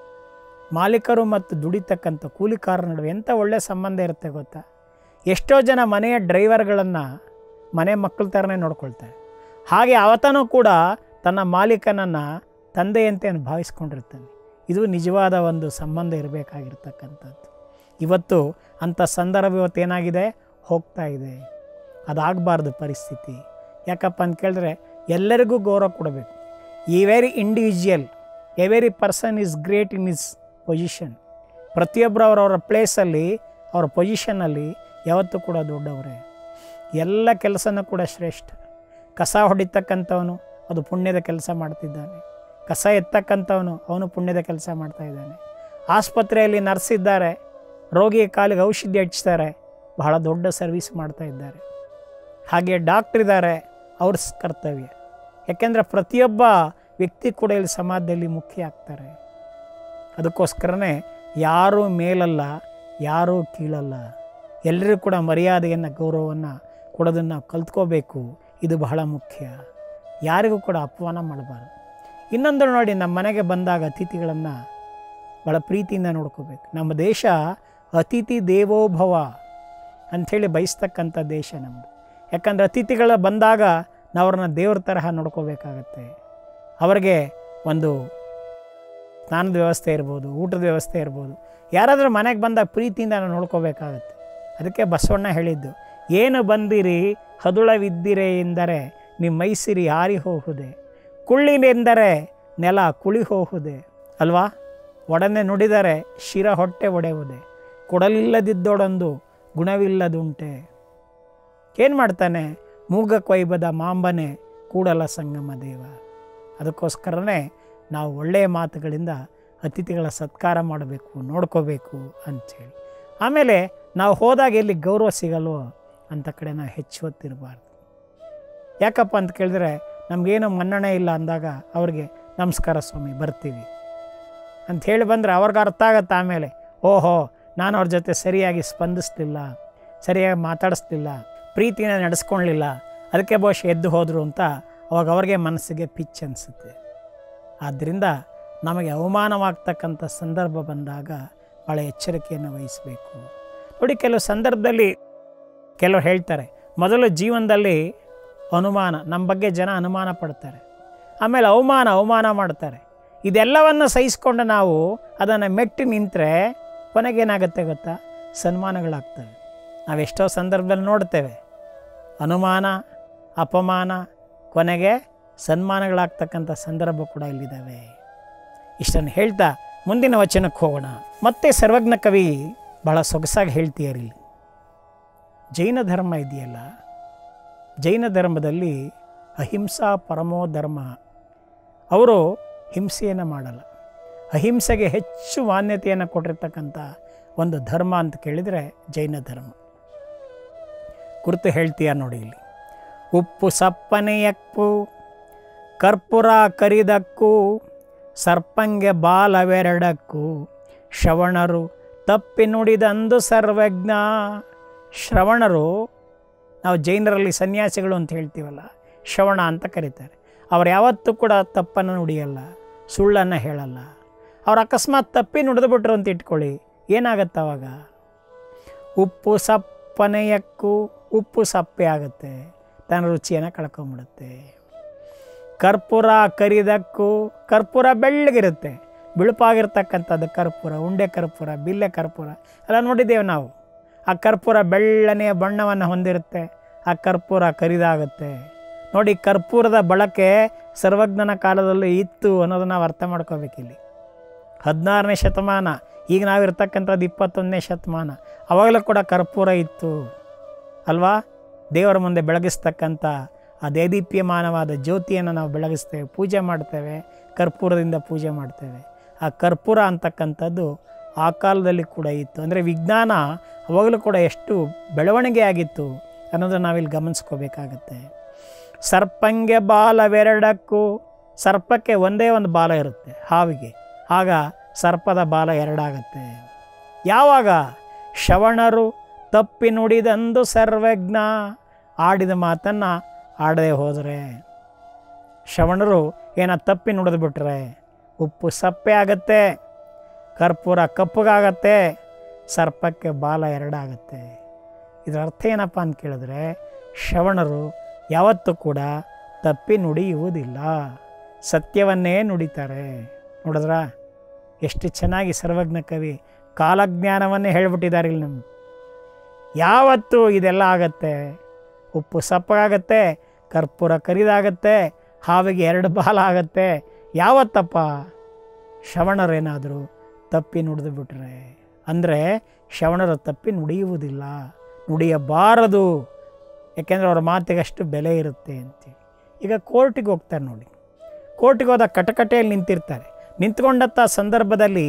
ಮಾಲೀಕರು ಮತ್ತು ದುಡಿತಕ್ಕಂಥ ಕೂಲಿಕಾರರ ನಡುವೆ ಎಂಥ ಒಳ್ಳೆಯ ಸಂಬಂಧ ಇರುತ್ತೆ ಗೊತ್ತಾ? ಎಷ್ಟೋ ಜನ ಮನೆಯ ಡ್ರೈವರ್ಗಳನ್ನು ಮನೆ ಮಕ್ಕಳ ಥರನೇ ನೋಡ್ಕೊಳ್ತಾರೆ. ಹಾಗೆ ಅವತನೂ ಕೂಡ ತನ್ನ ಮಾಲೀಕನನ್ನು ತಂದೆಯಂತೆ ಭಾವಿಸ್ಕೊಂಡಿರ್ತಾನೆ. ಇದು ನಿಜವಾದ ಒಂದು ಸಂಬಂಧ ಇರಬೇಕಾಗಿರ್ತಕ್ಕಂಥದ್ದು. ಇವತ್ತು ಅಂಥ ಸಂದರ್ಭ ಇವತ್ತು ಏನಾಗಿದೆ, ಹೋಗ್ತಾ ಇದೆ. ಅದಾಗಬಾರ್ದು ಪರಿಸ್ಥಿತಿ. ಯಾಕಪ್ಪ ಅಂತ ಕೇಳಿದ್ರೆ ಎಲ್ಲರಿಗೂ ಗೌರವ ಕೊಡಬೇಕು. ಈ very individual, every person is great in his position. ಪ್ರತಿಯೊಬ್ಬರು ಅವರವರ ಪ್ಲೇಸಲ್ಲಿ, ಅವರ ಪೊಸಿಷನ್ನಲ್ಲಿ ಯಾವತ್ತೂ ಕೂಡ ದೊಡ್ಡವರೇ. ಎಲ್ಲ ಕೆಲಸನೂ ಕೂಡ ಶ್ರೇಷ್ಠ. ಕಸ ಹೊಡಿತಕ್ಕಂಥವನು ಅದು ಪುಣ್ಯದ ಕೆಲಸ ಮಾಡ್ತಿದ್ದಾನೆ. ಕಸ ಎತ್ತಕ್ಕಂಥವನು ಅವನು ಪುಣ್ಯದ ಕೆಲಸ ಮಾಡ್ತಾಯಿದ್ದಾನೆ. ಆಸ್ಪತ್ರೆಯಲ್ಲಿ ನರ್ಸ್ ಇದ್ದಾರೆ, ರೋಗಿಯ ಕಾಲಿಗೆ ಔಷಧಿ ಹಚ್ತಾರೆ, ಬಹಳ ದೊಡ್ಡ ಸರ್ವಿಸ್ ಮಾಡ್ತಾ ಇದ್ದಾರೆ. ಹಾಗೆ ಡಾಕ್ಟ್ರ್ ಇದ್ದಾರೆ, ಅವ್ರ ಕರ್ತವ್ಯ. ಯಾಕೆಂದರೆ ಪ್ರತಿಯೊಬ್ಬ ವ್ಯಕ್ತಿ ಕೂಡ ಇಲ್ಲಿ ಸಮಾಜದಲ್ಲಿ ಮುಖ್ಯ ಆಗ್ತಾರೆ. ಅದಕ್ಕೋಸ್ಕರನೇ ಯಾರೂ ಮೇಲಲ್ಲ, ಯಾರೂ ಕೀಳಲ್ಲ. ಎಲ್ಲರೂ ಕೂಡ ಮರ್ಯಾದೆಯನ್ನು, ಗೌರವವನ್ನು ಕೊಡೋದನ್ನು ನಾವು ಕಲ್ತ್ಕೋಬೇಕು. ಇದು ಬಹಳ ಮುಖ್ಯ. ಯಾರಿಗೂ ಕೂಡ ಅಪಮಾನ ಮಾಡಬಾರ್ದು. ಇನ್ನೊಂದು ನೋಡಿ, ನಮ್ಮ ಮನೆಗೆ ಬಂದಾಗ ಅತಿಥಿಗಳನ್ನು ಭಾಳ ಪ್ರೀತಿಯಿಂದ ನೋಡ್ಕೋಬೇಕು. ನಮ್ಮ ದೇಶ ಅತಿಥಿ ದೇವೋಭವ ಅಂಥೇಳಿ ಬಯಸ್ತಕ್ಕಂಥ ದೇಶ ನಮ್ಮದು. ಯಾಕಂದರೆ ಅತಿಥಿಗಳ ಬಂದಾಗ ನಾವು ಅವ್ರನ್ನ ದೇವ್ರ ತರಹ ನೋಡ್ಕೋಬೇಕಾಗತ್ತೆ. ಅವರಿಗೆ ಒಂದು ಸ್ನಾನದ ವ್ಯವಸ್ಥೆ ಇರ್ಬೋದು, ಊಟದ ವ್ಯವಸ್ಥೆ ಇರ್ಬೋದು. ಯಾರಾದರೂ ಮನೆಗೆ ಬಂದಾಗ ಪ್ರೀತಿಯಿಂದ ನಾವು ನೋಡ್ಕೋಬೇಕಾಗತ್ತೆ. ಅದಕ್ಕೆ ಬಸವಣ್ಣ ಹೇಳಿದ್ದು, ಏನು ಬಂದಿರಿ ಹದುಳವಿದ್ದಿರೆ ಎಂದರೆ ನಿಮ್ಮ ಮೈಸಿರಿ ಹಾರಿ ಹೋಗುವುದೇ, ಕುಳ್ಳಿನೆಂದರೆ ನೆಲ ಕುಳಿ ಹೋಗುವುದೇ ಅಲ್ವಾ? ಒಡನೆ ನುಡಿದರೆ ಶಿರ ಹೊಟ್ಟೆ ಒಡೆಯುವುದೇ, ಕೊಡಲಿಲ್ಲದಿದ್ದೊಡೊಂದು ಗುಣವಿಲ್ಲದುಂಟೆ. ಏನು ಮಾಡ್ತಾನೆ? ಮೂಗ ಕೊಯ್ಬದ ಮಾಂಬನೆ ಕೂಡಲ ಸಂಗಮ ದೇವ. ಅದಕ್ಕೋಸ್ಕರನೇ ನಾವು ಒಳ್ಳೆಯ ಮಾತುಗಳಿಂದ ಅತಿಥಿಗಳ ಸತ್ಕಾರ ಮಾಡಬೇಕು, ನೋಡ್ಕೋಬೇಕು ಅಂಥೇಳಿ. ಆಮೇಲೆ ನಾವು ಹೋದಾಗ ಎಲ್ಲಿ ಗೌರವ ಸಿಗಲ್ವೋ ಅಂಥ ಕಡೆ ನಾವು ಹೆಚ್ಚು ಹೊತ್ತಿರಬಾರ್ದು. ಯಾಕಪ್ಪ ಅಂತ ಕೇಳಿದ್ರೆ, ನಮಗೇನು ಮನ್ನಣೆ ಇಲ್ಲ ಅಂದಾಗ ಅವ್ರಿಗೆ ನಮಸ್ಕಾರ ಸ್ವಾಮಿ ಬರ್ತೀವಿ ಅಂತ ಹೇಳಿ ಬಂದರೆ ಅವ್ರಿಗೆ ಅರ್ಥ ಆಗತ್ತೆ. ಆಮೇಲೆ ಓಹೋ, ನಾನು ಅವ್ರ ಜೊತೆ ಸರಿಯಾಗಿ ಸ್ಪಂದಿಸಲಿಲ್ಲ, ಸರಿಯಾಗಿ ಮಾತಾಡಿಸ್ಲಿಲ್ಲ, ಪ್ರೀತಿನ ನಡೆಸ್ಕೊಳ್ಳಲಿಲ್ಲ, ಅದಕ್ಕೆ ಬಹುಶಃ ಎದ್ದು ಹೋದರು ಅಂತ ಅವಾಗ ಅವ್ರಿಗೆ ಮನಸ್ಸಿಗೆ ಪಿಚ್ ಅನಿಸುತ್ತೆ. ಆದ್ದರಿಂದ ನಮಗೆ ಅವಮಾನವಾಗ್ತಕ್ಕಂಥ ಸಂದರ್ಭ ಬಂದಾಗ ಭಾಳ ಎಚ್ಚರಿಕೆಯನ್ನು ವಹಿಸಬೇಕು. ನೋಡಿ, ಕೆಲವು ಸಂದರ್ಭದಲ್ಲಿ ಕೆಲವರು ಹೇಳ್ತಾರೆ, ಮೊದಲು ಜೀವನದಲ್ಲಿ ಅನುಮಾನ, ನಮ್ಮ ಬಗ್ಗೆ ಜನ ಅನುಮಾನ ಪಡ್ತಾರೆ, ಆಮೇಲೆ ಅವಮಾನ ಅವಮಾನ ಮಾಡ್ತಾರೆ. ಇದೆಲ್ಲವನ್ನು ಸಹಿಸ್ಕೊಂಡು ನಾವು ಅದನ್ನು ಮೆಟ್ಟಿ ನಿಂತರೆ ಕೊನೆಗೇನಾಗುತ್ತೆ ಗೊತ್ತಾ? ಸನ್ಮಾನಗಳಾಗ್ತವೆ. ನಾವೆಷ್ಟೋ ಸಂದರ್ಭದಲ್ಲಿ ನೋಡ್ತೇವೆ, ಅನುಮಾನ, ಅಪಮಾನ, ಕೊನೆಗೆ ಸನ್ಮಾನಗಳಾಗ್ತಕ್ಕಂಥ ಸಂದರ್ಭ ಕೂಡ ಇಲ್ಲಿದ್ದಾವೆ. ಇಷ್ಟನ್ನು ಹೇಳ್ತಾ ಮುಂದಿನ ವಚನಕ್ಕೆ ಹೋಗೋಣ. ಮತ್ತೆ ಸರ್ವಜ್ಞ ಕವಿ ಭಾಳ ಸೊಗಸಾಗಿ ಹೇಳ್ತೀಯರಿಲ್ಲಿ. ಜೈನ ಧರ್ಮ ಇದೆಯಲ್ಲ, ಜೈನ ಧರ್ಮದಲ್ಲಿ ಅಹಿಂಸಾ ಪರಮೋ ಧರ್ಮ. ಅವರು ಹಿಂಸೆಯನ್ನು ಮಾಡಲ್ಲ, ಅಹಿಂಸೆಗೆ ಹೆಚ್ಚು ಮಾನ್ಯತೆಯನ್ನು ಕೊಟ್ಟಿರ್ತಕ್ಕಂಥ ಒಂದು ಧರ್ಮ ಅಂತ ಕೇಳಿದರೆ ಜೈನ ಧರ್ಮ. ಕುರಿತು ಹೇಳ್ತೀಯ ನೋಡಿ ಇಲ್ಲಿ. ಉಪ್ಪು ಸಪ್ಪನೆಯಕ್ಕೂ ಕರ್ಪೂರ ಕರಿದಕ್ಕೂ ಸರ್ಪಂಗೆ ಬಾಲವೆರಡಕ್ಕೂ ಶ್ರವಣರು ತಪ್ಪಿ ನುಡಿದಂದು ಸರ್ವಜ್ಞ. ಶ್ರವಣರು, ನಾವು ಜೈನರಲ್ಲಿ ಸನ್ಯಾಸಿಗಳು ಅಂತ ಹೇಳ್ತೀವಲ್ಲ, ಶ್ರವಣ ಅಂತ ಕರೀತಾರೆ. ಅವ್ರು ಯಾವತ್ತೂ ಕೂಡ ತಪ್ಪನ್ನು ನುಡಿಯಲ್ಲ, ಸುಳ್ಳನ್ನು ಹೇಳಲ್ಲ. ಅವ್ರು ಅಕಸ್ಮಾತ್ ತಪ್ಪಿ ನುಡಿದ್ಬಿಟ್ರು ಅಂತ ಇಟ್ಕೊಳ್ಳಿ, ಏನಾಗತ್ತೆ ಅವಾಗ? ಉಪ್ಪು ಸಪ್ಪನೆಯಕ್ಕೂ ಉಪ್ಪು ಸಪ್ಪೆ ಆಗುತ್ತೆ, ತನ್ನ ರುಚಿಯನ್ನು ಕಳ್ಕೊಂಬಿಡುತ್ತೆ. ಕರ್ಪೂರ ಕರಿದಕ್ಕೂ, ಕರ್ಪೂರ ಬೆಳ್ಳಗಿರುತ್ತೆ, ಬಿಳುಪಾಗಿರ್ತಕ್ಕಂಥದ್ದು ಕರ್ಪೂರ, ಉಂಡೆ ಕರ್ಪೂರ, ಬಿಲ್ಲೆ ಕರ್ಪೂರ ಎಲ್ಲ ನೋಡಿದ್ದೇವೆ ನಾವು. ಆ ಕರ್ಪೂರ ಬೆಳ್ಳನೆಯ ಬಣ್ಣವನ್ನು ಹೊಂದಿರುತ್ತೆ, ಆ ಕರ್ಪೂರ ಕರಿದಾಗುತ್ತೆ. ನೋಡಿ, ಕರ್ಪೂರದ ಬಳಕೆ ಸರ್ವಜ್ಞನ ಕಾಲದಲ್ಲಿ ಇತ್ತು ಅನ್ನೋದನ್ನು ನಾವು ಅರ್ಥ ಮಾಡ್ಕೋಬೇಕಿಲ್ಲಿ. ಹದಿನಾರನೇ ಶತಮಾನ, ಈಗ ನಾವಿರ್ತಕ್ಕಂಥದ್ದು ಇಪ್ಪತ್ತೊಂದನೇ ಶತಮಾನ, ಅವಾಗಲೂ ಕೂಡ ಕರ್ಪೂರ ಇತ್ತು ಅಲ್ವಾ? ದೇವರ ಮುಂದೆ ಬೆಳಗಿಸ್ತಕ್ಕಂಥ ಆ ದೇದೀಪ್ಯಮಾನವಾದ ಜ್ಯೋತಿಯನ್ನು ನಾವು ಬೆಳಗಿಸ್ತೇವೆ, ಪೂಜೆ ಮಾಡ್ತೇವೆ, ಕರ್ಪೂರದಿಂದ ಪೂಜೆ ಮಾಡ್ತೇವೆ. ಆ ಕರ್ಪೂರ ಅಂತಕ್ಕಂಥದ್ದು ಆ ಕಾಲದಲ್ಲಿ ಕೂಡ ಇತ್ತು. ಅಂದರೆ ವಿಜ್ಞಾನ ಅವಾಗಲೂ ಕೂಡ ಎಷ್ಟು ಬೆಳವಣಿಗೆ ಆಗಿತ್ತು ಅನ್ನೋದನ್ನು ನಾವಿಲ್ಲಿ ಗಮನಿಸ್ಕೋಬೇಕಾಗತ್ತೆ. ಸರ್ಪಂಗೆ ಬಾಲವೆರಡಕ್ಕೂ, ಸರ್ಪಕ್ಕೆ ಒಂದೇ ಒಂದು ಬಾಲ ಇರುತ್ತೆ ಹಾವಿಗೆ, ಆಗ ಸರ್ಪದ ಬಾಲ ಎರಡಾಗತ್ತೆ. ಯಾವಾಗ? ಶ್ರವಣರು ತಪ್ಪಿ ನುಡಿದಂದು ಸರ್ವಜ್ಞ. ಆಡಿದ ಮಾತನ್ನು ಆಡದೆ ಹೋದರೆ, ಶ್ರವಣರು ಏನ ತಪ್ಪಿ ನುಡಿದ್ಬಿಟ್ರೆ ಉಪ್ಪು ಸಪ್ಪೆ ಆಗತ್ತೆ, ಕರ್ಪೂರ ಕಪ್ಪಗಾಗತ್ತೆ, ಸರ್ಪಕ್ಕೆ ಬಾಲ ಎರಡಾಗತ್ತೆ. ಇದರ ಅರ್ಥ ಏನಪ್ಪ ಅಂತ ಕೇಳಿದ್ರೆ, ಶ್ರವಣರು ಯಾವತ್ತೂ ಕೂಡ ತಪ್ಪಿ ನುಡಿಯುವುದಿಲ್ಲ, ಸತ್ಯವನ್ನೇ ನುಡಿತಾರೆ. ನೋಡಿದ್ರ ಎಷ್ಟು ಚೆನ್ನಾಗಿ ಸರ್ವಜ್ಞ ಕವಿ ಕಾಲಜ್ಞಾನವನ್ನೇ ಹೇಳ್ಬಿಟ್ಟಿದ್ದಾರೆ ಇಲ್ಲಿ ನಮ್ಗೆ. ಯಾವತ್ತು ಇದೆಲ್ಲ ಆಗತ್ತೆ, ಉಪ್ಪು ಸಪ್ಪಗಾಗತ್ತೆ, ಕರ್ಪೂರ ಕರಿದಾಗತ್ತೆ, ಹಾವಿಗೆ ಎರಡು ಬಾಲ ಆಗತ್ತೆ. ಯಾವತ್ತಪ್ಪ? ಶ್ರವಣರೇನಾದರೂ ತಪ್ಪಿ ನುಡಿದು ಬಿಟ್ರೆ. ಅಂದರೆ ಶ್ರವಣರು ತಪ್ಪಿ ನುಡಿಯುವುದಿಲ್ಲ, ನುಡಿಯಬಾರದು, ಯಾಕೆಂದರೆ ಅವ್ರ ಮಾತಿಗೆ ಅಷ್ಟು ಬೆಲೆ ಇರುತ್ತೆ ಅಂತೇಳಿ. ಈಗ ಕೋರ್ಟಿಗೆ ಹೋಗ್ತಾರೆ ನೋಡಿ, ಕೋರ್ಟಿಗೆ ಹೋದ ಕಟಕಟೆಯಲ್ಲಿ ನಿಂತಿರ್ತಾರೆ. ನಿಂತ್ಕೊಂಡಂಥ ಸಂದರ್ಭದಲ್ಲಿ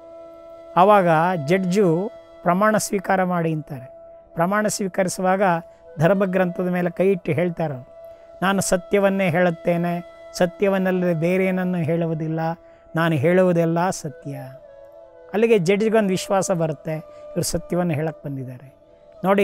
ಆವಾಗ ಜಡ್ಜು ಪ್ರಮಾಣ ಸ್ವೀಕಾರ ಮಾಡಿ ಅಂತಾರೆ. ಪ್ರಮಾಣ ಸ್ವೀಕರಿಸುವಾಗ ಧರ್ಮಗ್ರಂಥದ ಮೇಲೆ ಕೈ ಇಟ್ಟು ಹೇಳ್ತಾರೆ, ನಾನು ಸತ್ಯವನ್ನೇ ಹೇಳುತ್ತೇನೆ, ಸತ್ಯವನ್ನಲ್ಲದೆ ಬೇರೇನನ್ನು ಹೇಳುವುದಿಲ್ಲ, ನಾನು ಹೇಳುವುದೆಲ್ಲ ಸತ್ಯ. ಅಲ್ಲಿಗೆ ಜಡ್ಜ್ಗೊಂದು ವಿಶ್ವಾಸ ಬರುತ್ತೆ, ಇವರು ಸತ್ಯವನ್ನು ಹೇಳಕ್ಕೆ ಬಂದಿದ್ದಾರೆ. ನೋಡಿ,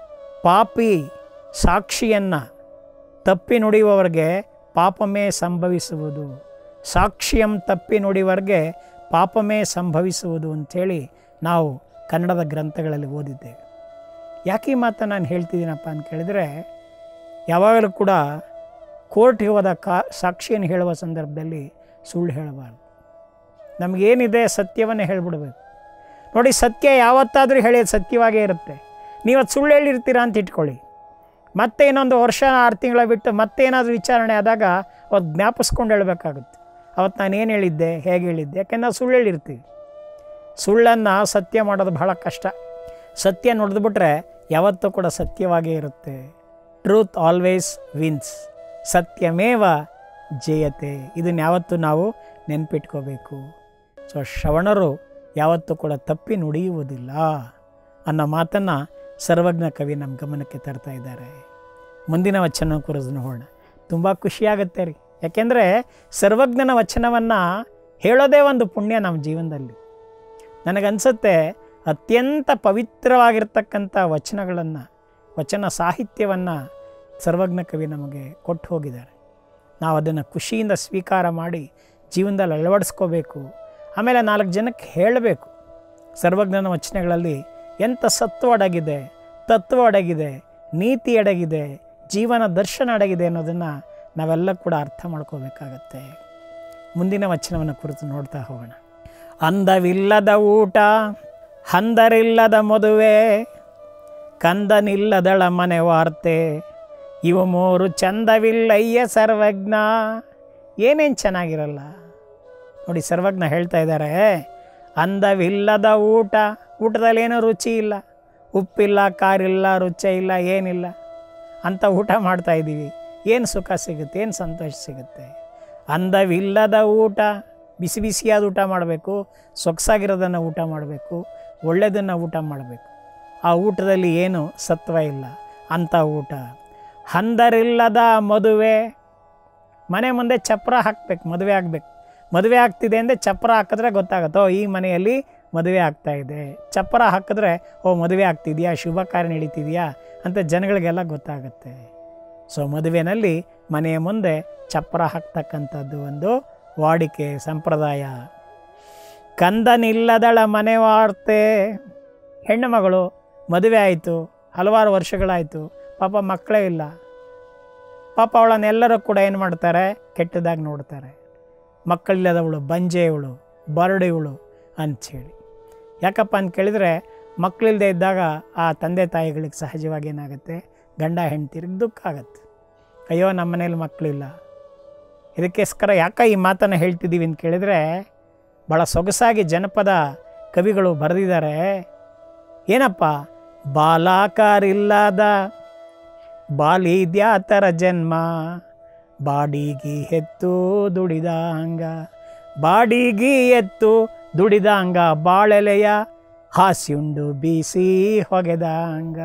ಪಾಪಿ ಸಾಕ್ಷಿಯನ್ನು ತಪ್ಪಿ ನುಡಿಯುವವರಿಗೆ ಪಾಪಮೇ ಸಂಭವಿಸುವುದು, ಸಾಕ್ಷ್ಯಂ ತಪ್ಪಿ ನುಡಿಯುವವರಿಗೆ ಪಾಪಮೇ ಸಂಭವಿಸುವುದು ಅಂಥೇಳಿ ನಾವು ಕನ್ನಡದ ಗ್ರಂಥಗಳಲ್ಲಿ ಓದಿದ್ದೇವೆ. ಯಾಕೆ ಈ ಮಾತನ್ನು ನಾನು ಹೇಳ್ತಿದ್ದೀನಪ್ಪ ಅಂತ ಕೇಳಿದರೆ, ಯಾವಾಗಲೂ ಕೂಡ ಕೋರ್ಟ್ಗೆ ಹೋದ ಕಾ ಸಾಕ್ಷಿಯನ್ನು ಹೇಳುವ ಸಂದರ್ಭದಲ್ಲಿ ಸುಳ್ಳು ಹೇಳಬಾರ್ದು. ನಮಗೇನಿದೆ ಸತ್ಯವನ್ನೇ ಹೇಳಿಬಿಡ್ಬೇಕು. ನೋಡಿ, ಸತ್ಯ ಯಾವತ್ತಾದರೂ ಹೇಳೋದು ಸತ್ಯವಾಗೇ ಇರುತ್ತೆ. ನೀವು ಅದು ಸುಳ್ಳು ಹೇಳಿರ್ತೀರಾ ಅಂತ ಇಟ್ಕೊಳ್ಳಿ, ಮತ್ತೆ ಇನ್ನೊಂದು ವರ್ಷ ಆರು ತಿಂಗಳ ಬಿಟ್ಟು ಮತ್ತೇನಾದರೂ ವಿಚಾರಣೆ ಆದಾಗ ಅವತ್ತು ಜ್ಞಾಪಿಸ್ಕೊಂಡು ಹೇಳಬೇಕಾಗುತ್ತೆ, ಅವತ್ತು ನಾನು ಏನು ಹೇಳಿದ್ದೆ, ಹೇಗೆ ಹೇಳಿದ್ದೆ. ಯಾಕೆಂದ್ರೆ ನಾವು ಸುಳ್ಳು ಹೇಳಿರ್ತೀವಿ. ಸುಳ್ಳನ್ನು ಸತ್ಯ ಮಾಡೋದು ಬಹಳ ಕಷ್ಟ. ಸತ್ಯ ನುಡಿದ್ಬಿಟ್ರೆ ಯಾವತ್ತೂ ಕೂಡ ಸತ್ಯವಾಗೇ ಇರುತ್ತೆ. ಟ್ರೂತ್ ಆಲ್ವೇಸ್ ವಿನ್ಸ್, ಸತ್ಯಮೇವ ಜಯತೆ. ಇದನ್ನು ಯಾವತ್ತೂ ನಾವು ನೆನಪಿಟ್ಕೋಬೇಕು. ಸೊ ಶ್ರವಣರು ಯಾವತ್ತೂ ಕೂಡ ತಪ್ಪಿ ನುಡಿಯುವುದಿಲ್ಲ ಅನ್ನೋ ಮಾತನ್ನು ಸರ್ವಜ್ಞ ಕವಿ ನಮ್ಮ ಗಮನಕ್ಕೆ ತರ್ತಾ ಇದ್ದಾರೆ. ಮುಂದಿನ ವಚನ ಕುರಿತು ನೋಡೋಣ. ತುಂಬ ಖುಷಿಯಾಗುತ್ತೆ ರೀ, ಯಾಕೆಂದರೆ ಸರ್ವಜ್ಞನ ವಚನವನ್ನು ಹೇಳೋದೇ ಒಂದು ಪುಣ್ಯ ನಮ್ಮ ಜೀವನದಲ್ಲಿ. ನನಗನ್ಸುತ್ತೆ ಅತ್ಯಂತ ಪವಿತ್ರವಾಗಿರ್ತಕ್ಕಂಥ ವಚನಗಳನ್ನು, ವಚನ ಸಾಹಿತ್ಯವನ್ನು ಸರ್ವಜ್ಞ ಕವಿ ನಮಗೆ ಕೊಟ್ಟು ಹೋಗಿದ್ದಾರೆ. ನಾವು ಅದನ್ನು ಖುಷಿಯಿಂದ ಸ್ವೀಕಾರ ಮಾಡಿ ಜೀವನದಲ್ಲಿ ಅಳವಡಿಸ್ಕೋಬೇಕು. ಆಮೇಲೆ ನಾಲ್ಕು ಜನಕ್ಕೆ ಹೇಳಬೇಕು. ಸರ್ವಜ್ಞನ ವಚನಗಳಲ್ಲಿ ಎಂಥ ಸತ್ವ ಅಡಗಿದೆ, ತತ್ವ ಅಡಗಿದೆ, ನೀತಿ ಅಡಗಿದೆ, ಜೀವನ ದರ್ಶನ ಅಡಗಿದೆ ಅನ್ನೋದನ್ನು ನಾವೆಲ್ಲ ಕೂಡ ಅರ್ಥ ಮಾಡ್ಕೋಬೇಕಾಗತ್ತೆ. ಮುಂದಿನ ವಚನವನ್ನು ಕುರಿತು ನೋಡ್ತಾ ಹೋಗೋಣ. ಅಂದವಿಲ್ಲದ ಊಟ, ಹಂದರಿಲ್ಲದ ಮದುವೆ, ಕಂದನಿಲ್ಲದಳ ಮನೆ ವಾರ್ತೆ, ಇವು ಮೂರು ಚಂದವಿಲ್ಲಯ್ಯ ಸರ್ವಜ್ಞ. ಏನೇನು ಚೆನ್ನಾಗಿರಲ್ಲ ನೋಡಿ. ಸರ್ವಜ್ಞ ಹೇಳ್ತಾ ಇದ್ದಾರೆ, ಅಂದವಿಲ್ಲದ ಊಟ, ಊಟದಲ್ಲೇನೂ ರುಚಿ ಇಲ್ಲ, ಉಪ್ಪಿಲ್ಲ, ಕಾರಿಲ್ಲ, ರುಚಿ ಇಲ್ಲ, ಏನಿಲ್ಲ. ಅಂಥ ಊಟ ಮಾಡ್ತಾಯಿದ್ದೀವಿ, ಏನು ಸುಖ ಸಿಗುತ್ತೆ, ಏನು ಸಂತೋಷ ಸಿಗುತ್ತೆ? ಅಂದವಿಲ್ಲದ ಊಟ, ಬಿಸಿ ಬಿಸಿಯಾದ ಊಟ ಮಾಡಬೇಕು, ಸೊಗಸಾಗಿರೋದನ್ನು ಊಟ ಮಾಡಬೇಕು, ಒಳ್ಳೆಯದನ್ನು ಊಟ ಮಾಡಬೇಕು. ಆ ಊಟದಲ್ಲಿ ಏನು ಸತ್ವ ಇಲ್ಲ, ಅಂಥ ಊಟ. ಹಂದರಿಲ್ಲದ ಮದುವೆ, ಮನೆ ಮುಂದೆ ಚಪ್ರ ಹಾಕಬೇಕು, ಮದುವೆ ಆಗಬೇಕು. ಮದುವೆ ಆಗ್ತಿದೆ ಅಂದರೆ ಚಪ್ರ ಹಾಕಿದ್ರೆ ಗೊತ್ತಾಗುತ್ತೋ ಈ ಮನೆಯಲ್ಲಿ ಮದುವೆ ಆಗ್ತಾಯಿದೆ. ಚಪ್ರ ಹಾಕಿದ್ರೆ ಓ ಮದುವೆ ಆಗ್ತಿದೆಯಾ, ಶುಭ ಕಾರ್ಯ ನಡೀತಿದೆಯಾ ಅಂತ ಜನಗಳಿಗೆಲ್ಲ ಗೊತ್ತಾಗುತ್ತೆ. ಸೊ ಮದುವೆಯಲ್ಲಿ ಮನೆಯ ಮುಂದೆ ಚಪ್ರ ಹಾಕ್ತಕ್ಕಂಥದ್ದು ಒಂದು ವಾಡಿಕೆ, ಸಂಪ್ರದಾಯ. ಕಂದನಿಲ್ಲದಳ ಮನೆ ವಾರ್ತೆ, ಹೆಣ್ಣು ಮಗಳು ಮದುವೆ ಆಯಿತು, ಹಲವಾರು ವರ್ಷಗಳಾಯಿತು, ಪಾಪ ಮಕ್ಕಳೇ ಇಲ್ಲ. ಪಾಪ ಅವಳನ್ನೆಲ್ಲರೂ ಕೂಡ ಏನು ಮಾಡ್ತಾರೆ, ಕೆಟ್ಟದಾಗಿ ನೋಡ್ತಾರೆ. ಮಕ್ಕಳಿಲ್ಲದವಳು, ಬಂಜೆಯವಳು, ಬರಡಿವಳು ಅಂಥೇಳಿ. ಯಾಕಪ್ಪ ಅಂತ ಕೇಳಿದರೆ, ಮಕ್ಕಳಿಲ್ಲದೆ ಇದ್ದಾಗ ಆ ತಂದೆ ತಾಯಿಗಳಿಗೆ ಸಹಜವಾಗಿ ಏನಾಗುತ್ತೆ, ಗಂಡ ಹೆಂಡ್ತಿರಿಗೆ ದುಃಖ ಆಗುತ್ತೆ. ಅಯ್ಯೋ ನಮ್ಮ ಮನೇಲಿ ಮಕ್ಕಳಿಲ್ಲ. ಇದಕ್ಕೋಸ್ಕರ ಯಾಕೆ ಈ ಮಾತನ್ನು ಹೇಳ್ತಿದ್ದೀವಿ ಅಂತ ಕೇಳಿದರೆ, ಭಾಳ ಸೊಗಸಾಗಿ ಜನಪದ ಕವಿಗಳು ಬರೆದಿದ್ದಾರೆ. ಏನಪ್ಪ, ಬಾಲಾಕಾರಿಲ್ಲದ ಬಾಲಿದ್ಯಾತರ ಜನ್ಮ, ಬಾಡಿಗೆ ಎತ್ತು ದುಡಿದಾಂಗ, ಬಾಡಿಗೆ ಎತ್ತು ದುಡಿದಾಂಗ, ಬಾಳೆಲೆಯ ಹಾಸಿಯುಂಡು ಬೀಸಿ ಹೊಗೆದಾಂಗ.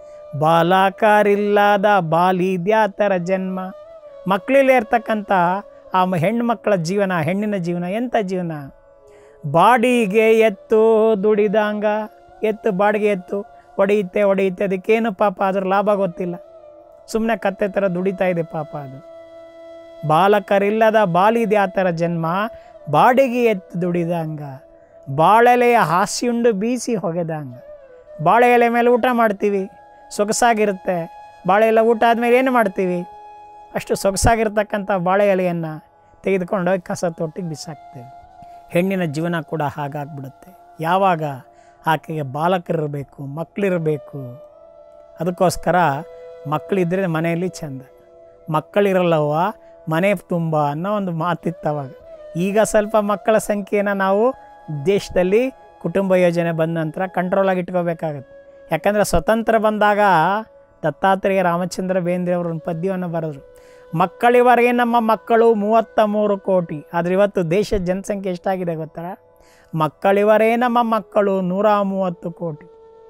ಬಾಲಾಕಾರಿಲ್ಲದ ಬಾಲಿದ್ಯಾತರ ಜನ್ಮ, ಮಕ್ಕಳಲ್ಲೇ ಇರ್ತಕ್ಕಂಥ ಆ ಹೆಣ್ಣು ಮಕ್ಕಳ ಜೀವನ, ಹೆಣ್ಣಿನ ಜೀವನ ಎಂಥ ಜೀವನ. ಬಾಡಿಗೆ ಎತ್ತು ದುಡಿದಾಂಗ, ಎತ್ತು ಬಾಡಿಗೆ ಎತ್ತು ಹೊಡೆಯುತ್ತೆ ಹೊಡೆಯುತ್ತೆ ಅದಕ್ಕೇನು ಪಾಪ ಅದ್ರ ಲಾಭ ಗೊತ್ತಿಲ್ಲ, ಸುಮ್ಮನೆ ಕತ್ತೆ ಥರ ದುಡಿತಾ ಇದೆ ಪಾಪ ಅದು. ಬಾಲಕರಿಲ್ಲದ ಬಾಲಿದ್ಯಾತರ ಜನ್ಮ, ಬಾಡಿಗೆ ಎತ್ತು ದುಡಿದಂಗ, ಬಾಳೆಲೆಯ ಹಾಸಿಯುಂಡು ಬೀಸಿ ಹೊಗೆದಂಗ. ಬಾಳೆ ಎಲೆ ಮೇಲೆ ಊಟ ಮಾಡ್ತೀವಿ, ಸೊಗಸಾಗಿರುತ್ತೆ. ಬಾಳೆ ಎಲೆ ಊಟ ಆದಮೇಲೆ ಏನು ಮಾಡ್ತೀವಿ, ಅಷ್ಟು ಸೊಗಸಾಗಿರ್ತಕ್ಕಂಥ ಬಾಳೆ ಎಲೆಯನ್ನು ತೆಗೆದುಕೊಂಡೋಗಿ ಕಸ ತೊಟ್ಟಿಗೆ ಬಿಸಾಕ್ತೇವೆ. ಹೆಣ್ಣಿನ ಜೀವನ ಕೂಡ ಹಾಗಾಗ್ಬಿಡುತ್ತೆ. ಯಾವಾಗ ಆಕೆಗೆ ಬಾಲಕರಿರಬೇಕು, ಮಕ್ಕಳಿರಬೇಕು. ಅದಕ್ಕೋಸ್ಕರ ಮಕ್ಕಳಿದ್ದರೆ ಮನೆಯಲ್ಲಿ ಚೆಂದ, ಮಕ್ಕಳಿರಲ್ಲವ ಮನೆ ತುಂಬ ಅನ್ನೋ ಒಂದು ಮಾತಿತ್ತವಾಗ. ಈಗ ಸ್ವಲ್ಪ ಮಕ್ಕಳ ಸಂಖ್ಯೆಯನ್ನು ನಾವು ದೇಶದಲ್ಲಿ ಕುಟುಂಬ ಯೋಜನೆ ಬಂದ ನಂತರ ಕಂಟ್ರೋಲಾಗಿ ಇಟ್ಕೋಬೇಕಾಗತ್ತೆ. ಯಾಕಂದರೆ ಸ್ವತಂತ್ರ ಬಂದಾಗ ದತ್ತಾತ್ರೇಯ ರಾಮಚಂದ್ರ ಬೇಂದ್ರೆ ಅವರು ಒಂದು ಪದ್ಯವನ್ನು ಬರೆದರು. ಮಕ್ಕಳಿವರೆಗೆ ನಮ್ಮ ಮಕ್ಕಳು ಮೂವತ್ತ ಮೂರು ಕೋಟಿ. ಆದರೆ ಇವತ್ತು ದೇಶದ ಜನಸಂಖ್ಯೆ ಎಷ್ಟಾಗಿದೆ ಗೊತ್ತಾ? ಮಕ್ಕಳಿವರೇ ನಮ್ಮ ಮಕ್ಕಳು ನೂರ ಮೂವತ್ತು ಕೋಟಿ.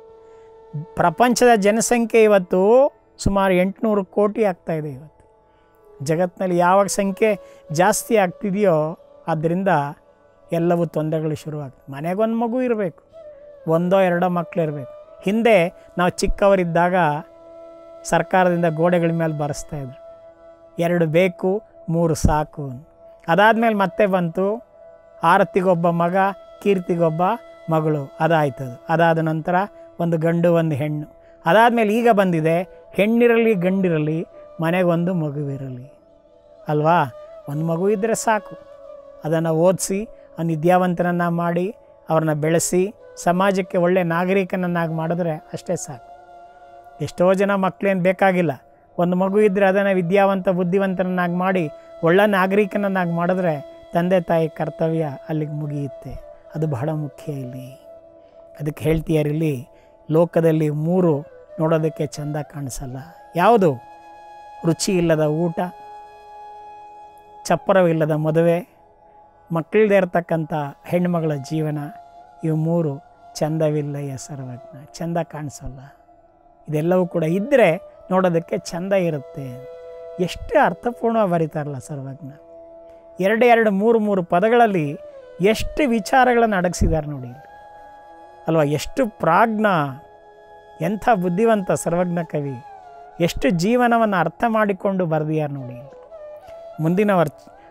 ಪ್ರಪಂಚದ ಜನಸಂಖ್ಯೆ ಇವತ್ತು ಸುಮಾರು ಎಂಟುನೂರು ಕೋಟಿ ಆಗ್ತಾಯಿದೆ. ಇವತ್ತು ಜಗತ್ತಿನಲ್ಲಿ ಯಾವಾಗ ಸಂಖ್ಯೆ ಜಾಸ್ತಿ ಆಗ್ತಿದೆಯೋ ಆದ್ದರಿಂದ ಎಲ್ಲವೂ ತೊಂದರೆಗಳು ಶುರುವಾಗ್ತದೆ. ಮನೆಗೊಂದು ಮಗು ಇರಬೇಕು, ಒಂದೋ ಎರಡೋ ಮಕ್ಕಳು ಇರಬೇಕು. ಹಿಂದೆ ನಾವು ಚಿಕ್ಕವರಿದ್ದಾಗ ಸರ್ಕಾರದಿಂದ ಗೋಡೆಗಳ ಮೇಲೆ ಬರೆಸ್ತಾಯಿದ್ರು, ಎರಡು ಬೇಕು ಮೂರು ಸಾಕು. ಅದಾದಮೇಲೆ ಮತ್ತೆ ಬಂತು ಆರತಿಗೊಬ್ಬ ಮಗ, ಕೀರ್ತಿಗೊಬ್ಬ ಮಗಳು, ಅದಾಯ್ತದು. ಅದಾದ ನಂತರ ಒಂದು ಗಂಡು ಒಂದು ಹೆಣ್ಣು. ಅದಾದಮೇಲೆ ಈಗ ಬಂದಿದೆ ಹೆಣ್ಣಿರಲಿ ಗಂಡಿರಲಿ ಮನೆಗೊಂದು ಮಗುವಿರಲಿ ಅಲ್ವಾ. ಒಂದು ಮಗು ಇದ್ದರೆ ಸಾಕು. ಅದನ್ನು ಓದಿಸಿ ಅವ್ನು ವಿದ್ಯಾವಂತನನ್ನು ಮಾಡಿ ಅವ್ರನ್ನ ಬೆಳೆಸಿ ಸಮಾಜಕ್ಕೆ ಒಳ್ಳೆಯ ನಾಗರಿಕನನ್ನಾಗಿ ಮಾಡಿದ್ರೆ ಅಷ್ಟೇ ಸಾಕು. ಎಷ್ಟೋ ಜನ ಮಕ್ಕಳೇನು ಬೇಕಾಗಿಲ್ಲ, ಒಂದು ಮಗು ಇದ್ದರೆ ಅದನ್ನು ವಿದ್ಯಾವಂತ ಬುದ್ಧಿವಂತನನ್ನಾಗಿ ಮಾಡಿ ಒಳ್ಳೆಯ ನಾಗರಿಕನನ್ನಾಗಿ ಮಾಡಿದ್ರೆ ತಂದೆ ತಾಯಿ ಕರ್ತವ್ಯ ಅಲ್ಲಿಗೆ ಮುಗಿಯುತ್ತೆ. ಅದು ಬಹಳ ಮುಖ್ಯ ಇಲ್ಲಿ. ಅದಕ್ಕೆ ಹೇಳ್ತೀಯಾರಿಲ್ಲಿ ಲೋಕದಲ್ಲಿ ಮೂರು ನೋಡೋದಕ್ಕೆ ಚೆಂದ ಕಾಣಿಸಲ್ಲ. ಯಾವುದು? ರುಚಿ ಇಲ್ಲದ ಊಟ, ಚಪ್ಪರವಿಲ್ಲದ ಮದುವೆ, ಮಕ್ಕಳದೇ ಇರತಕ್ಕಂಥ ಹೆಣ್ಣುಮಗಳ ಜೀವನ. ಇವು ಮೂರು ಚಂದವಿಲ್ಲಯ್ಯ ಸರ್ವಜ್ಞ, ಚೆಂದ ಕಾಣಿಸಲ್ಲ. ಇದೆಲ್ಲವೂ ಕೂಡ ಇದ್ದರೆ ನೋಡೋದಕ್ಕೆ ಚೆಂದ ಇರುತ್ತೆ. ಎಷ್ಟು ಅರ್ಥಪೂರ್ಣವಾಗಿ ಬರೀತಾರಲ್ಲ ಸರ್ವಜ್ಞ. ಎರಡು ಎರಡು ಮೂರು ಮೂರು ಪದಗಳಲ್ಲಿ ಎಷ್ಟು ವಿಚಾರಗಳನ್ನು ಅಡಗಿಸಿದ್ದಾರೆ ನೋಡಿ ಅಲ್ವಾ. ಎಷ್ಟು ಪ್ರಾಜ್ಞ, ಎಂಥ ಬುದ್ಧಿವಂತ ಸರ್ವಜ್ಞ ಕವಿ, ಎಷ್ಟು ಜೀವನವನ್ನು ಅರ್ಥ ಮಾಡಿಕೊಂಡು ಬರೆದಿದ್ದಾರೆ ನೋಡಿ. ಮುಂದಿನ ವರ್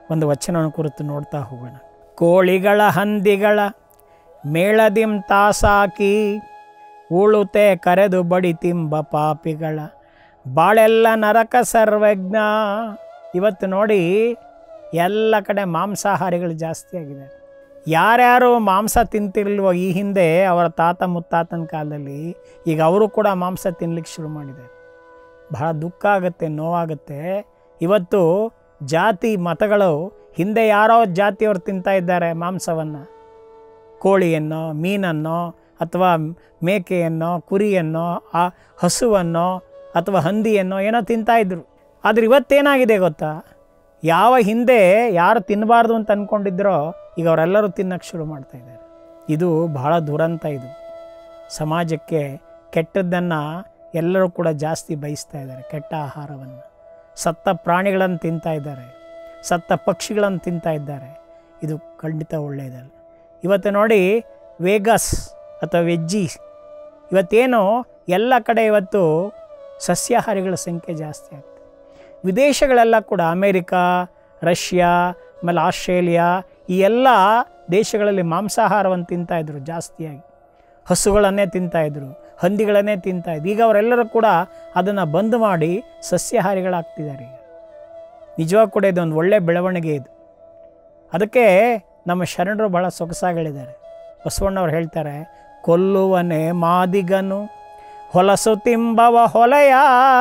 ಒಂದು ವಚನವನ್ನು ಕುರಿತು ನೋಡ್ತಾ ಹೋಗೋಣ. ಕೋಳಿಗಳ ಹಂದಿಗಳ ಮೇಳದಿಂ ತಾಸಾಕಿ ಉಳುತೆ ಕರೆದು ಬಡಿತಿಂಬ ಪಾಪಿಗಳ ಬಾಳೆಲ್ಲ ನರಕ ಸರ್ವಜ್ಞ. ಇವತ್ತು ನೋಡಿ ಎಲ್ಲ ಕಡೆ ಮಾಂಸಾಹಾರಿಗಳು ಜಾಸ್ತಿ ಆಗಿದೆ. ಯಾರ್ಯಾರು ಮಾಂಸ ತಿಂತಿರ್ಲ್ವೋ ಈ ಹಿಂದೆ ಅವರ ತಾತ ಮುತ್ತಾತನ ಕಾಲದಲ್ಲಿ, ಈಗ ಅವರು ಕೂಡ ಮಾಂಸ ತಿನ್ನಲಿಕ್ಕೆ ಶುರು ಮಾಡಿದ್ದಾರೆ. ಬಹಳ ದುಃಖ ಆಗುತ್ತೆ, ನೋವಾಗುತ್ತೆ. ಇವತ್ತು ಜಾತಿ ಮತಗಳು, ಹಿಂದೆ ಯಾರೋ ಜಾತಿಯವರು ತಿಂತಾ ಇದ್ದಾರೆ ಮಾಂಸವನ್ನು, ಕೋಳಿಯನ್ನು, ಮೀನನ್ನು ಅಥವಾ ಮೇಕೆಯನ್ನು, ಕುರಿಯನ್ನು, ಆ ಹಸುವನ್ನು ಅಥವಾ ಹಂದಿಯನ್ನು ಏನೋ ತಿಂತಾಯಿದ್ರು. ಆದರೆ ಇವತ್ತೇನಾಗಿದೆ ಗೊತ್ತಾ, ಯಾವ ಹಿಂದೆ ಯಾರು ತಿನ್ನಬಾರ್ದು ಅಂತ ಅಂದ್ಕೊಂಡಿದ್ರೋ ಈಗ ಅವರೆಲ್ಲರೂ ತಿನ್ನಕ್ಕೆ ಶುರು ಮಾಡ್ತಾಯಿದ್ದಾರೆ. ಇದು ಬಹಳ ದುರಂತ. ಇದು ಸಮಾಜಕ್ಕೆ ಕೆಟ್ಟದ್ದನ್ನು ಎಲ್ಲರೂ ಕೂಡ ಜಾಸ್ತಿ ಬಯಸ್ತಾ ಇದ್ದಾರೆ. ಕೆಟ್ಟ ಆಹಾರವನ್ನು, ಸತ್ತ ಪ್ರಾಣಿಗಳನ್ನು ತಿಂತಾ ಇದ್ದಾರೆ, ಸತ್ತ ಪಕ್ಷಿಗಳನ್ನು ತಿಂತಾ ಇದ್ದಾರೆ. ಇದು ಖಂಡಿತ ಒಳ್ಳೆಯದಲ್ಲ. ಇವತ್ತು ನೋಡಿ ವೇಗಸ್ ಅಥವಾ ವೆಜ್ಜಿ, ಇವತ್ತೇನು ಎಲ್ಲ ಕಡೆ ಇವತ್ತು ಸಸ್ಯಾಹಾರಿಗಳ ಸಂಖ್ಯೆ ಜಾಸ್ತಿ ಆಗ್ತದೆ. ವಿದೇಶಗಳೆಲ್ಲ ಕೂಡ ಅಮೇರಿಕಾ, ರಷ್ಯಾ, ಆಮೇಲೆ ಆಸ್ಟ್ರೇಲಿಯಾ, ಈ ಎಲ್ಲ ದೇಶಗಳಲ್ಲಿ ಮಾಂಸಾಹಾರವನ್ನು ತಿಂತಾಯಿದ್ರು ಜಾಸ್ತಿಯಾಗಿ. ಹಸುಗಳನ್ನೇ ತಿಂತಾಯಿದ್ರು, ಹಂದಿಗಳನ್ನೇ ತಿಂತಾಯಿದ್ರು. ಈಗ ಅವರೆಲ್ಲರೂ ಕೂಡ ಅದನ್ನು ಬಂದ್ ಮಾಡಿ ಸಸ್ಯಾಹಾರಿಗಳಾಗ್ತಿದ್ದಾರೆ. ಈಗ ನಿಜವಾಗಿ ಕೂಡ ಇದೊಂದು ಒಳ್ಳೆಯ ಬೆಳವಣಿಗೆ ಇದು. ಅದಕ್ಕೆ ನಮ್ಮ ಶರಣರು ಭಾಳ ಸೊಗಸಾಗಿ ಹೇಳಿದ್ದಾರೆ. ಬಸವಣ್ಣವ್ರು ಹೇಳ್ತಾರೆ, ಕೊಲ್ಲುವನೇ ಮಾದಿಗನು ಹೊಲಸು ತಿಂಬವ ಹೊಲೆಯ,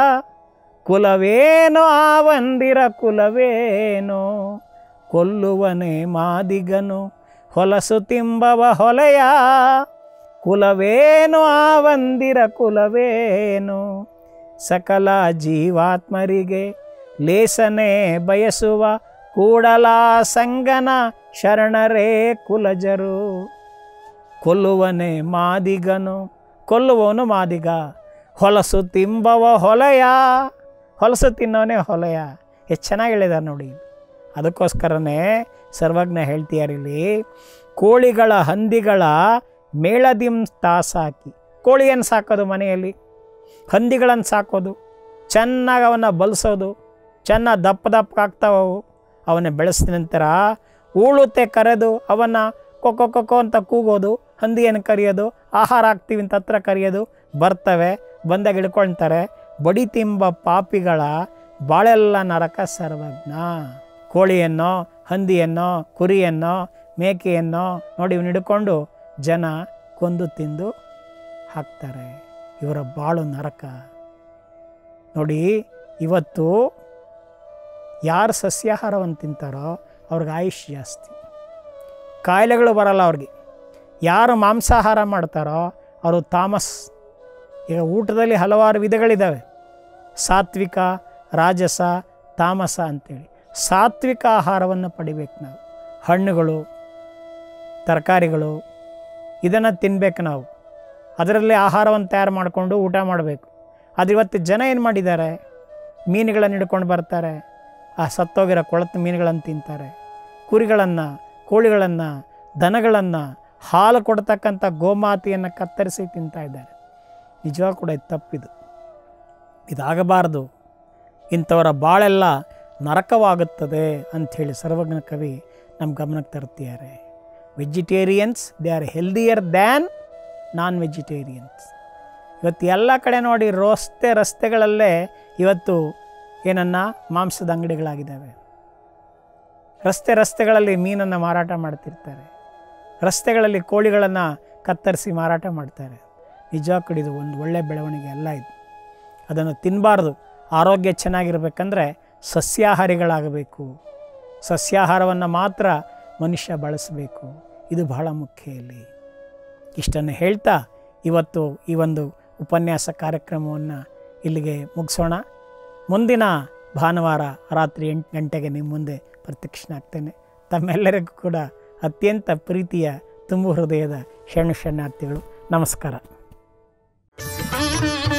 ಕುಲವೇನೋ ಆವಂದಿರ ಕುಲವೇನೋ. ಕೊಲ್ಲುವನೇ ಮಾದಿಗನು ಹೊಲಸು ತಿಂಬವ ಹೊಲೆಯ, ಕುಲವೇನೋ ಆವಂದಿರ ಕುಲವೇನೋ. ಸಕಲ ಜೀವಾತ್ಮರಿಗೆ ಲೇಸನೆ ಬಯಸುವ ಕೂಡಲ ಸಂಗನ ಶರಣರೇ ಕುಲಜರು. ಕೊಲ್ಲುವನೇ ಮಾದಿಗನು, ಕೊಲ್ಲುವವನು ಮಾದಿಗ, ಹೊಲಸು ತಿಂಬವ ಹೊಲೆಯ, ಹೊಲಸು ತಿನ್ನೋನೇ ಹೊಲೆಯ. ಎಷ್ಟು ಚೆನ್ನಾಗಿ ಹೇಳಿದ್ದಾರೆ ನೋಡಿ. ಅದಕ್ಕೋಸ್ಕರನೇ ಸರ್ವಜ್ಞ ಹೇಳ್ತೀಯಾರಿಲ್ಲಿ, ಕೋಳಿಗಳ ಹಂದಿಗಳ ಮೇಳದಿಂ ತಾಸಾಕಿ. ಕೋಳಿಯನ್ನು ಸಾಕೋದು ಮನೆಯಲ್ಲಿ, ಹಂದಿಗಳನ್ನು ಸಾಕೋದು, ಚೆನ್ನಾಗಿ ಅವನ್ನ ಬಲಿಸೋದು, ಚೆನ್ನಾಗಿ ದಪ್ಪ ದಪ್ಪ ಆಗ್ತಾವವು. ಅವನ್ನ ಬೆಳೆಸಿದ ನಂತರ ಉಳುತ್ತೆ ಕರೆದು ಅವನ್ನು ಕೊಕ್ಕೊ ಕೊಕ್ಕೊ ಅಂತ ಕೂಗೋದು, ಹಂದಿಯನ್ನು ಕರೆಯೋದು, ಆಹಾರ ಹಾಕ್ತೀವಿ ಅಂತ ಹತ್ರ ಕರೆಯೋದು, ಬರ್ತವೆ, ಬಂದಾಗ ಹಿಡ್ಕೊಳ್ತಾರೆ. ಬಡಿ ತಿಂಬ ಪಾಪಿಗಳ ಬಾಳೆಲ್ಲ ನರಕ ಸರ್ವಜ್ಞ. ಕೋಳಿಯನ್ನು, ಹಂದಿಯನ್ನು, ಕುರಿಯನ್ನು, ಮೇಕೆಯನ್ನು ನೋಡಿ ಇವನು ಹಿಡ್ಕೊಂಡು ಜನ ಕೊಂದು ತಿಂದು ಹಾಕ್ತಾರೆ. ಇವರ ಬಾಳು ನರಕ ನೋಡಿ. ಇವತ್ತು ಯಾರು ಸಸ್ಯಾಹಾರವನ್ನು ತಿಂತಾರೋ ಅವ್ರಿಗೆ ಆಯುಷ್ ಜಾಸ್ತಿ, ಕಾಯಿಲೆಗಳು ಬರಲ್ಲ ಅವ್ರಿಗೆ. ಯಾರು ಮಾಂಸಾಹಾರ ಮಾಡ್ತಾರೋ ಅವರು ತಾಮಸ್. ಈಗ ಊಟದಲ್ಲಿ ಹಲವಾರು ವಿಧಗಳಿದ್ದಾವೆ, ಸಾತ್ವಿಕ, ರಾಜಸ, ತಾಮಸ ಅಂಥೇಳಿ. ಸಾತ್ವಿಕ ಆಹಾರವನ್ನು ಪಡಿಬೇಕು ನಾವು. ಹಣ್ಣುಗಳು, ತರಕಾರಿಗಳು ಇದನ್ನು ತಿನ್ನಬೇಕು ನಾವು. ಅದರಲ್ಲಿ ಆಹಾರವನ್ನು ತಯಾರು ಮಾಡಿಕೊಂಡು ಊಟ ಮಾಡಬೇಕು. ಆದರೆ ಇವತ್ತು ಜನ ಏನು ಮಾಡಿದ್ದಾರೆ, ಮೀನುಗಳನ್ನು ಹಿಡ್ಕೊಂಡು ಬರ್ತಾರೆ, ಆ ಸತ್ತೋಗಿರೋ ಕೊಳತು ಮೀನುಗಳನ್ನು ತಿಂತಾರೆ, ಕುರಿಗಳನ್ನು, ಕೋಳಿಗಳನ್ನು, ದನಗಳನ್ನು, ಹಾಲು ಕೊಡ್ತಕ್ಕಂಥ ಗೋಮಾತೆಯನ್ನು ಕತ್ತರಿಸಿ ತಿಂತಾ ಇದ್ದಾರೆ. ನಿಜವಾಗ ಕೂಡ ಇದು ತಪ್ಪಿದು, ಇದಾಗಬಾರ್ದು. ಇಂಥವರ ಬಾಳೆಲ್ಲ ನರಕವಾಗುತ್ತದೆ ಅಂಥೇಳಿ ಸರ್ವಜ್ಞ ಕವಿ ನಮ್ಮ ಗಮನಕ್ಕೆ ತರ್ತಿದ್ದಾರೆ. Vegetarians they are healthier than non vegetarians. ಇವತ್ತು ಎಲ್ಲ ಕಡೆ ನೋಡಿ ರಸ್ತೆ ರಸ್ತೆಗಳಲ್ಲೇ ಇವತ್ತು ಏನನ್ನ ಮಾಂಸದ ಅಂಗಡಿಗಳಾಗಿದ್ದಾವೆ. ರಸ್ತೆ ರಸ್ತೆಗಳಲ್ಲಿ ಮೀನನ್ನು ಮಾರಾಟ ಮಾಡ್ತಿರ್ತಾರೆ, ರಸ್ತೆಗಳಲ್ಲಿ ಕೋಳಿಗಳನ್ನು ಕತ್ತರಿಸಿ ಮಾರಾಟ ಮಾಡ್ತಾರೆ. ನಿಜ ಕಡಿದು ಒಂದು ಒಳ್ಳೆಯ ಬೆಳವಣಿಗೆ ಅಲ್ಲ ಇದು. ಅದನ್ನು ತಿನ್ನಬಾರ್ದು. ಆರೋಗ್ಯ ಚೆನ್ನಾಗಿರಬೇಕಂದ್ರೆ ಸಸ್ಯಾಹಾರಿಗಳಾಗಬೇಕು. ಸಸ್ಯಾಹಾರವನ್ನು ಮಾತ್ರ ಮನುಷ್ಯ ಬಳಸಬೇಕು. ಇದು ಬಹಳ ಮುಖ್ಯ ಇಲ್ಲಿ. ಇಷ್ಟನ್ನು ಹೇಳ್ತಾ ಇವತ್ತು ಈ ಒಂದು ಉಪನ್ಯಾಸ ಕಾರ್ಯಕ್ರಮವನ್ನು ಇಲ್ಲಿಗೆ ಮುಗಿಸೋಣ. ಮುಂದಿನ ಭಾನುವಾರ ರಾತ್ರಿ ಎಂಟು ಗಂಟೆಗೆ ನಿಮ್ಮ ಮುಂದೆ ಪ್ರತ್ಯಕ್ಷನಾಗ್ತೇನೆ. ತಮ್ಮೆಲ್ಲರಿಗೂ ಕೂಡ ಅತ್ಯಂತ ಪ್ರೀತಿಯ ತುಂಬು ಹೃದಯದ ಶರಣು ಶರಣಾರ್ಥಿಗಳು. ನಮಸ್ಕಾರ.